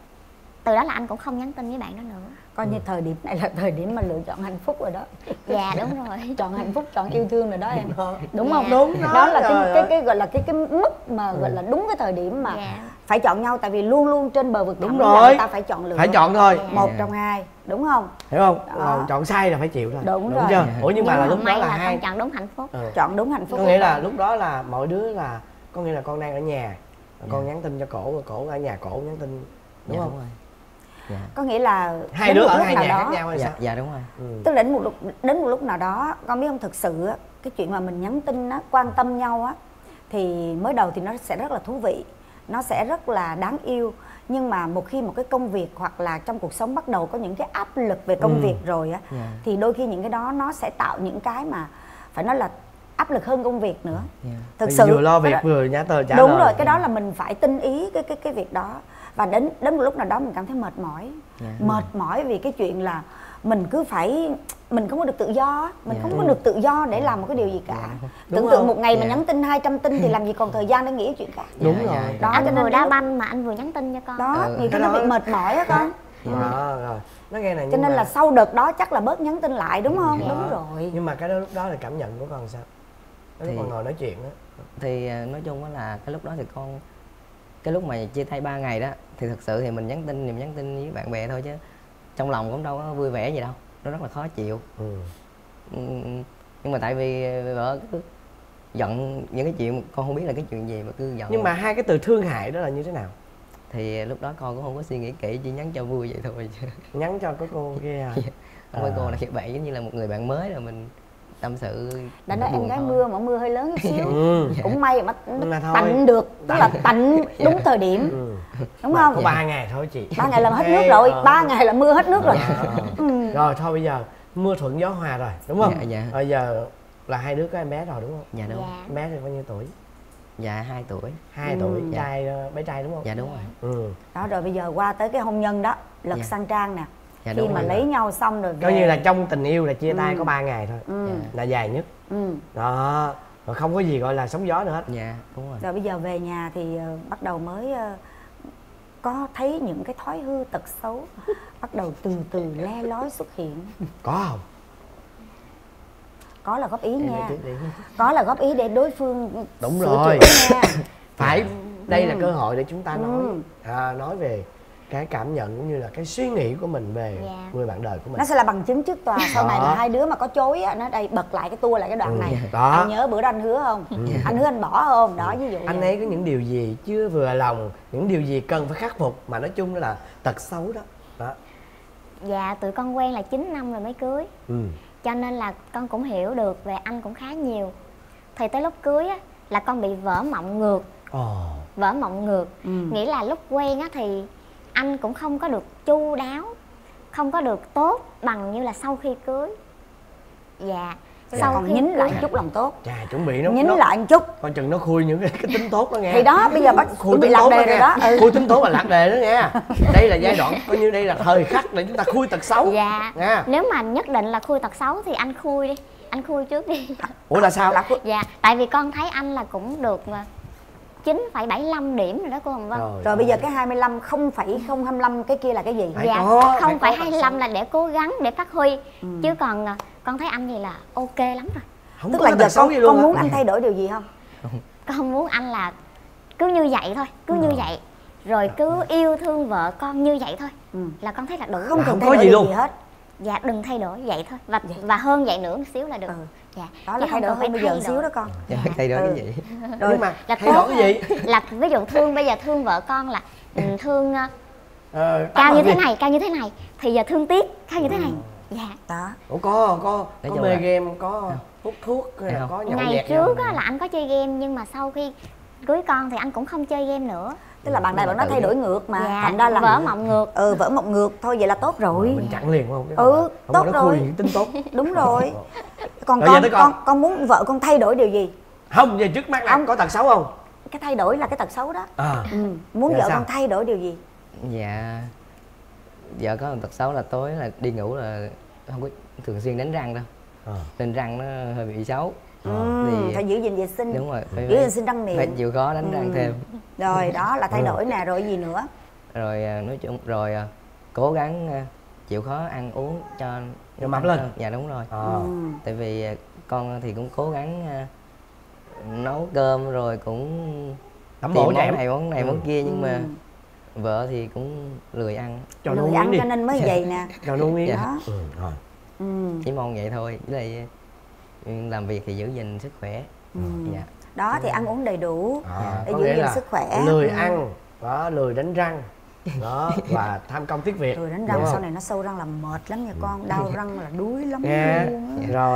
từ đó là anh cũng không nhắn tin với bạn đó nữa. Coi như thời điểm này là thời điểm mà lựa chọn hạnh phúc rồi đó. Dạ đúng rồi. Chọn hạnh phúc, chọn yêu thương rồi đó em. Đúng, đúng không? Dạ. Đúng đó, đó là cái, cái, cái cái gọi là cái cái mức mà gọi là đúng cái thời điểm mà dạ. phải chọn nhau, tại vì luôn luôn trên bờ vực thẳm rồi. là người ta phải chọn lựa. Phải chọn thôi. Dạ. Một trong hai, đúng không? Hiểu không? Đó. Chọn sai là phải chịu thôi. Đúng, đúng rồi. chưa? Ủa nhưng, nhưng mà là lúc đó là, là hai con chọn đúng hạnh phúc. ừ. Chọn đúng hạnh phúc. Có nghĩa là lúc đó là mọi đứa là có nghĩa là con đang ở nhà, con nhắn tin cho cổ, rồi cổ ở nhà cổ nhắn tin, đúng dạ, không? Đúng rồi. Dạ. Có nghĩa là hai đứa ở hai nhà khác nhau hay dạ, sao? dạ đúng rồi. ừ. Tức là đến một lúc đến một lúc nào đó con biết không, thực sự á, cái chuyện mà mình nhắn tin á, quan tâm nhau á, thì mới đầu thì nó sẽ rất là thú vị, nó sẽ rất là đáng yêu. Nhưng mà một khi một cái công việc hoặc là trong cuộc sống bắt đầu có những cái áp lực về công ừ. việc rồi á, yeah. thì đôi khi những cái đó nó sẽ tạo những cái mà phải nói là áp lực hơn công việc nữa. yeah. Thực sự vừa lo việc đó, vừa nhắn tờ trả đúng lời. rồi, cái đó là mình phải tinh ý cái cái cái việc đó. Và đến đến một lúc nào đó mình cảm thấy mệt mỏi, yeah. mệt mỏi vì cái chuyện là mình cứ phải, mình không có được tự do, mình yeah. không có được tự do để làm một cái điều gì cả. yeah. Tưởng tượng một ngày yeah. mình nhắn tin hai trăm tin thì làm gì còn thời gian để nghĩ chuyện khác. Đúng yeah, rồi. Yeah. Đó, anh vừa đá banh mà anh vừa nhắn tin cho con. Đó, ừ. nhiều khi nó bị mệt mỏi á con. yeah. Đó, rồi. Nó nghe này, cho nên mà... là sau đợt đó chắc là bớt nhắn tin lại, đúng không? Đó. Đúng rồi. Nhưng mà cái đó lúc đó là cảm nhận của con sao? Lúc thì, con ngồi nói chuyện đó. Thì nói chung là cái lúc đó thì con, cái lúc mà chia tay ba ngày đó thì thực sự thì mình nhắn tin thì mình nhắn tin với bạn bè thôi, chứ trong lòng cũng đâu có vui vẻ gì đâu, nó rất là khó chịu. ừ. Nhưng mà tại vì vợ cứ giận những cái chuyện con không biết là cái chuyện gì mà cứ giận. Nhưng mà hai cái từ thương hại đó là như thế nào? Thì lúc đó con cũng không có suy nghĩ kỹ, chỉ nhắn cho vui vậy thôi chứ. Nhắn cho cái cô kia à? Không phải cô là các bạn, giống như là một người bạn mới rồi mình tâm sự. Đã nói em buồn gái thôi. mưa mà mưa hơi lớn chút xíu. Ừ. Cũng may mà Mà thôi. tạnh được, tức là tạnh đúng thời điểm. Ừ. Đúng Mà không? có ba ngày thôi chị. Ba ngày là hết Ê, nước rồi, ờ. ba ngày là mưa hết nước rồi. Ờ. Ừ. Rồi thôi bây giờ mưa thuận gió hòa rồi đúng không? Dạ, dạ. Bây giờ là hai đứa có em bé rồi đúng không? Dạ đúng. Dạ. Em bé thì bao nhiêu tuổi? Dạ hai tuổi. Hai Ừ. tuổi, Dạ. trai ờ, bé trai đúng không? Dạ đúng rồi. Ừ. Đó rồi bây giờ qua tới cái hôn nhân đó, lật Dạ. sang Trang nè. Dạ Khi đúng mà rồi. lấy nhau xong rồi về. Coi như là trong tình yêu là chia tay Ừ. có ba ngày thôi. Ừ. Là dài nhất. Ừ. Đó. Rồi không có gì gọi là sóng gió nữa hết. Dạ đúng rồi. Rồi bây giờ về nhà thì ờ, bắt đầu mới ờ, có thấy những cái thói hư tật xấu bắt đầu từ từ le lói xuất hiện. Có không? Có là góp ý Em nha. nói tiếp đi. Có là góp ý để đối phương Đúng sửa rồi. chữa nha. Phải, đây là Ừ. cơ hội để chúng ta nói Ừ. à, nói về cái cảm nhận cũng như là cái suy nghĩ của mình về Dạ. người bạn đời của mình. Nó sẽ là bằng chứng trước tòa. Sau này Đó. là hai đứa mà có chối á, nó đây bật lại cái tua lại cái đoạn Ừ. này. Đó. Anh nhớ bữa đó anh hứa không? Anh hứa anh bỏ không? Đó ví dụ Anh vậy. ấy có những điều gì chưa vừa lòng, những điều gì cần phải khắc phục mà nói chung là tật xấu đó. Đó. Dạ tụi con quen là chín năm rồi mới cưới, Ừ. cho nên là con cũng hiểu được về anh cũng khá nhiều. Thì tới lúc cưới á là con bị vỡ mộng ngược. Ồ. Vỡ mộng ngược Ừ. nghĩa là lúc quen á thì anh cũng không có được chu đáo, không có được tốt bằng như là sau khi cưới. Dạ. Sau còn nhín lại một chút lòng tốt. Chà, chuẩn bị nó Nhín nó, lại một chút. coi chừng nó khui những cái, cái tính tốt đó nghe. Thì đó bây giờ bắt Khui chuẩn bị tính lạc tốt đề đó rồi nghe. đó. Ừ. Khui tính tốt là lạc đề đó nghe. Đây là giai đoạn coi như đây là thời khắc để chúng ta khui tật xấu. Dạ. Nha. Nếu mà nhất định là khui tật xấu thì anh khui đi, anh khui trước đi. Ủa là sao? Là khui- Dạ, tại vì con thấy anh là cũng được chín phẩy bảy lăm điểm rồi đó cô Hồng Vân. Rồi, Rồi bây giờ cái hai mươi lăm không phẩy không hai lăm cái kia là cái gì? Phải Dạ, có, phải không có phải tật hai mươi lăm là để cố gắng để phát huy, Ừ. chứ còn à, con thấy anh gì là ok lắm rồi. Không Tức có là cái giờ tật xấu con, gì luôn con hả? muốn anh thay đổi điều gì không? Con muốn anh là cứ như vậy thôi, cứ như vậy, rồi cứ yêu thương vợ con như vậy thôi, Ừ. là con thấy là đủ. Không Là cần không thay có đổi gì điều luôn. gì hết. Dạ đừng thay đổi vậy thôi, và và hơn vậy nữa một xíu là được. Ừ. Dạ. Đó là Chứ thay không đổi cần phải hơn bây giờ thay xíu đổi. đó con. Dạ, thay đổi Ừ. cái gì? Rồi mà Là thay đổi tốt cái gì? là ví dụ thương bây giờ thương vợ con là ừ, thương ờ, Ờ, cao tắm như bằng thế gì? này, cao như thế này thì giờ thương tiếc cao như thế này. Dạ. Đó. Ủa có có Nói có chung mê là- game, có hút thuốc hay là Không. có nhậu Ngày nhẹt trước nhau? á, là anh có chơi game nhưng mà sau khi cưới con thì anh cũng không chơi game nữa. Tức là bạn này bạn nói thay đổi ngược mà. Dạ, Thành ra là vỡ mộng ngược. Ừ, vỡ mộng ngược thôi vậy là tốt rồi. Mình chặn liền không? Ừ, không tốt có nó khui rồi. những tính tốt. Đúng rồi. Còn Rồi giờ con, tới con con. con muốn vợ con thay đổi điều gì? Không, giờ trước mắt là Không. có tật xấu không? Cái thay đổi là cái tật xấu đó. À. Ừ. Muốn Dạ vợ sao? con thay đổi điều gì? Dạ vợ có một tật xấu là tối là đi ngủ là không có thường xuyên đánh răng đâu, À. nên răng nó hơi bị xấu. Ừ, Thì- phải giữ gìn vệ sinh. Đúng rồi, phải, Giữ phải, gìn sinh răng phải miệng. chịu khó đánh răng Ừ. thêm. Rồi đó là thay Ừ. đổi nè, rồi gì nữa? Rồi à, nói chung rồi à, cố gắng à, chịu khó ăn uống cho Cho mập lên. Dạ đúng rồi. À. Ừ. Tại vì à, con thì cũng cố gắng à, nấu cơm rồi cũng Tẩm tìm bổ cho món em. này món này Ừ. món kia, nhưng mà Ừ. vợ thì cũng lười ăn, Cho nó Lười uống ăn đi. cho nên mới vậy nè. Cho nó uống miếng. Dạ. Ừ, rồi. Ừ. chỉ mong vậy thôi. Với lại ừ, làm việc thì giữ gìn sức khỏe. Ừ. Dạ. Đó thì ăn uống đầy đủ À, để có giữ nghĩa gìn là sức khỏe. lười Ừ. ăn, đó, lười đánh răng. Đó, và tham công tiếc việc. Rồi đánh Đúng răng không? sau này nó sâu răng là mệt lắm nha con, đau răng là đuối lắm Nghe. luôn á. Rồi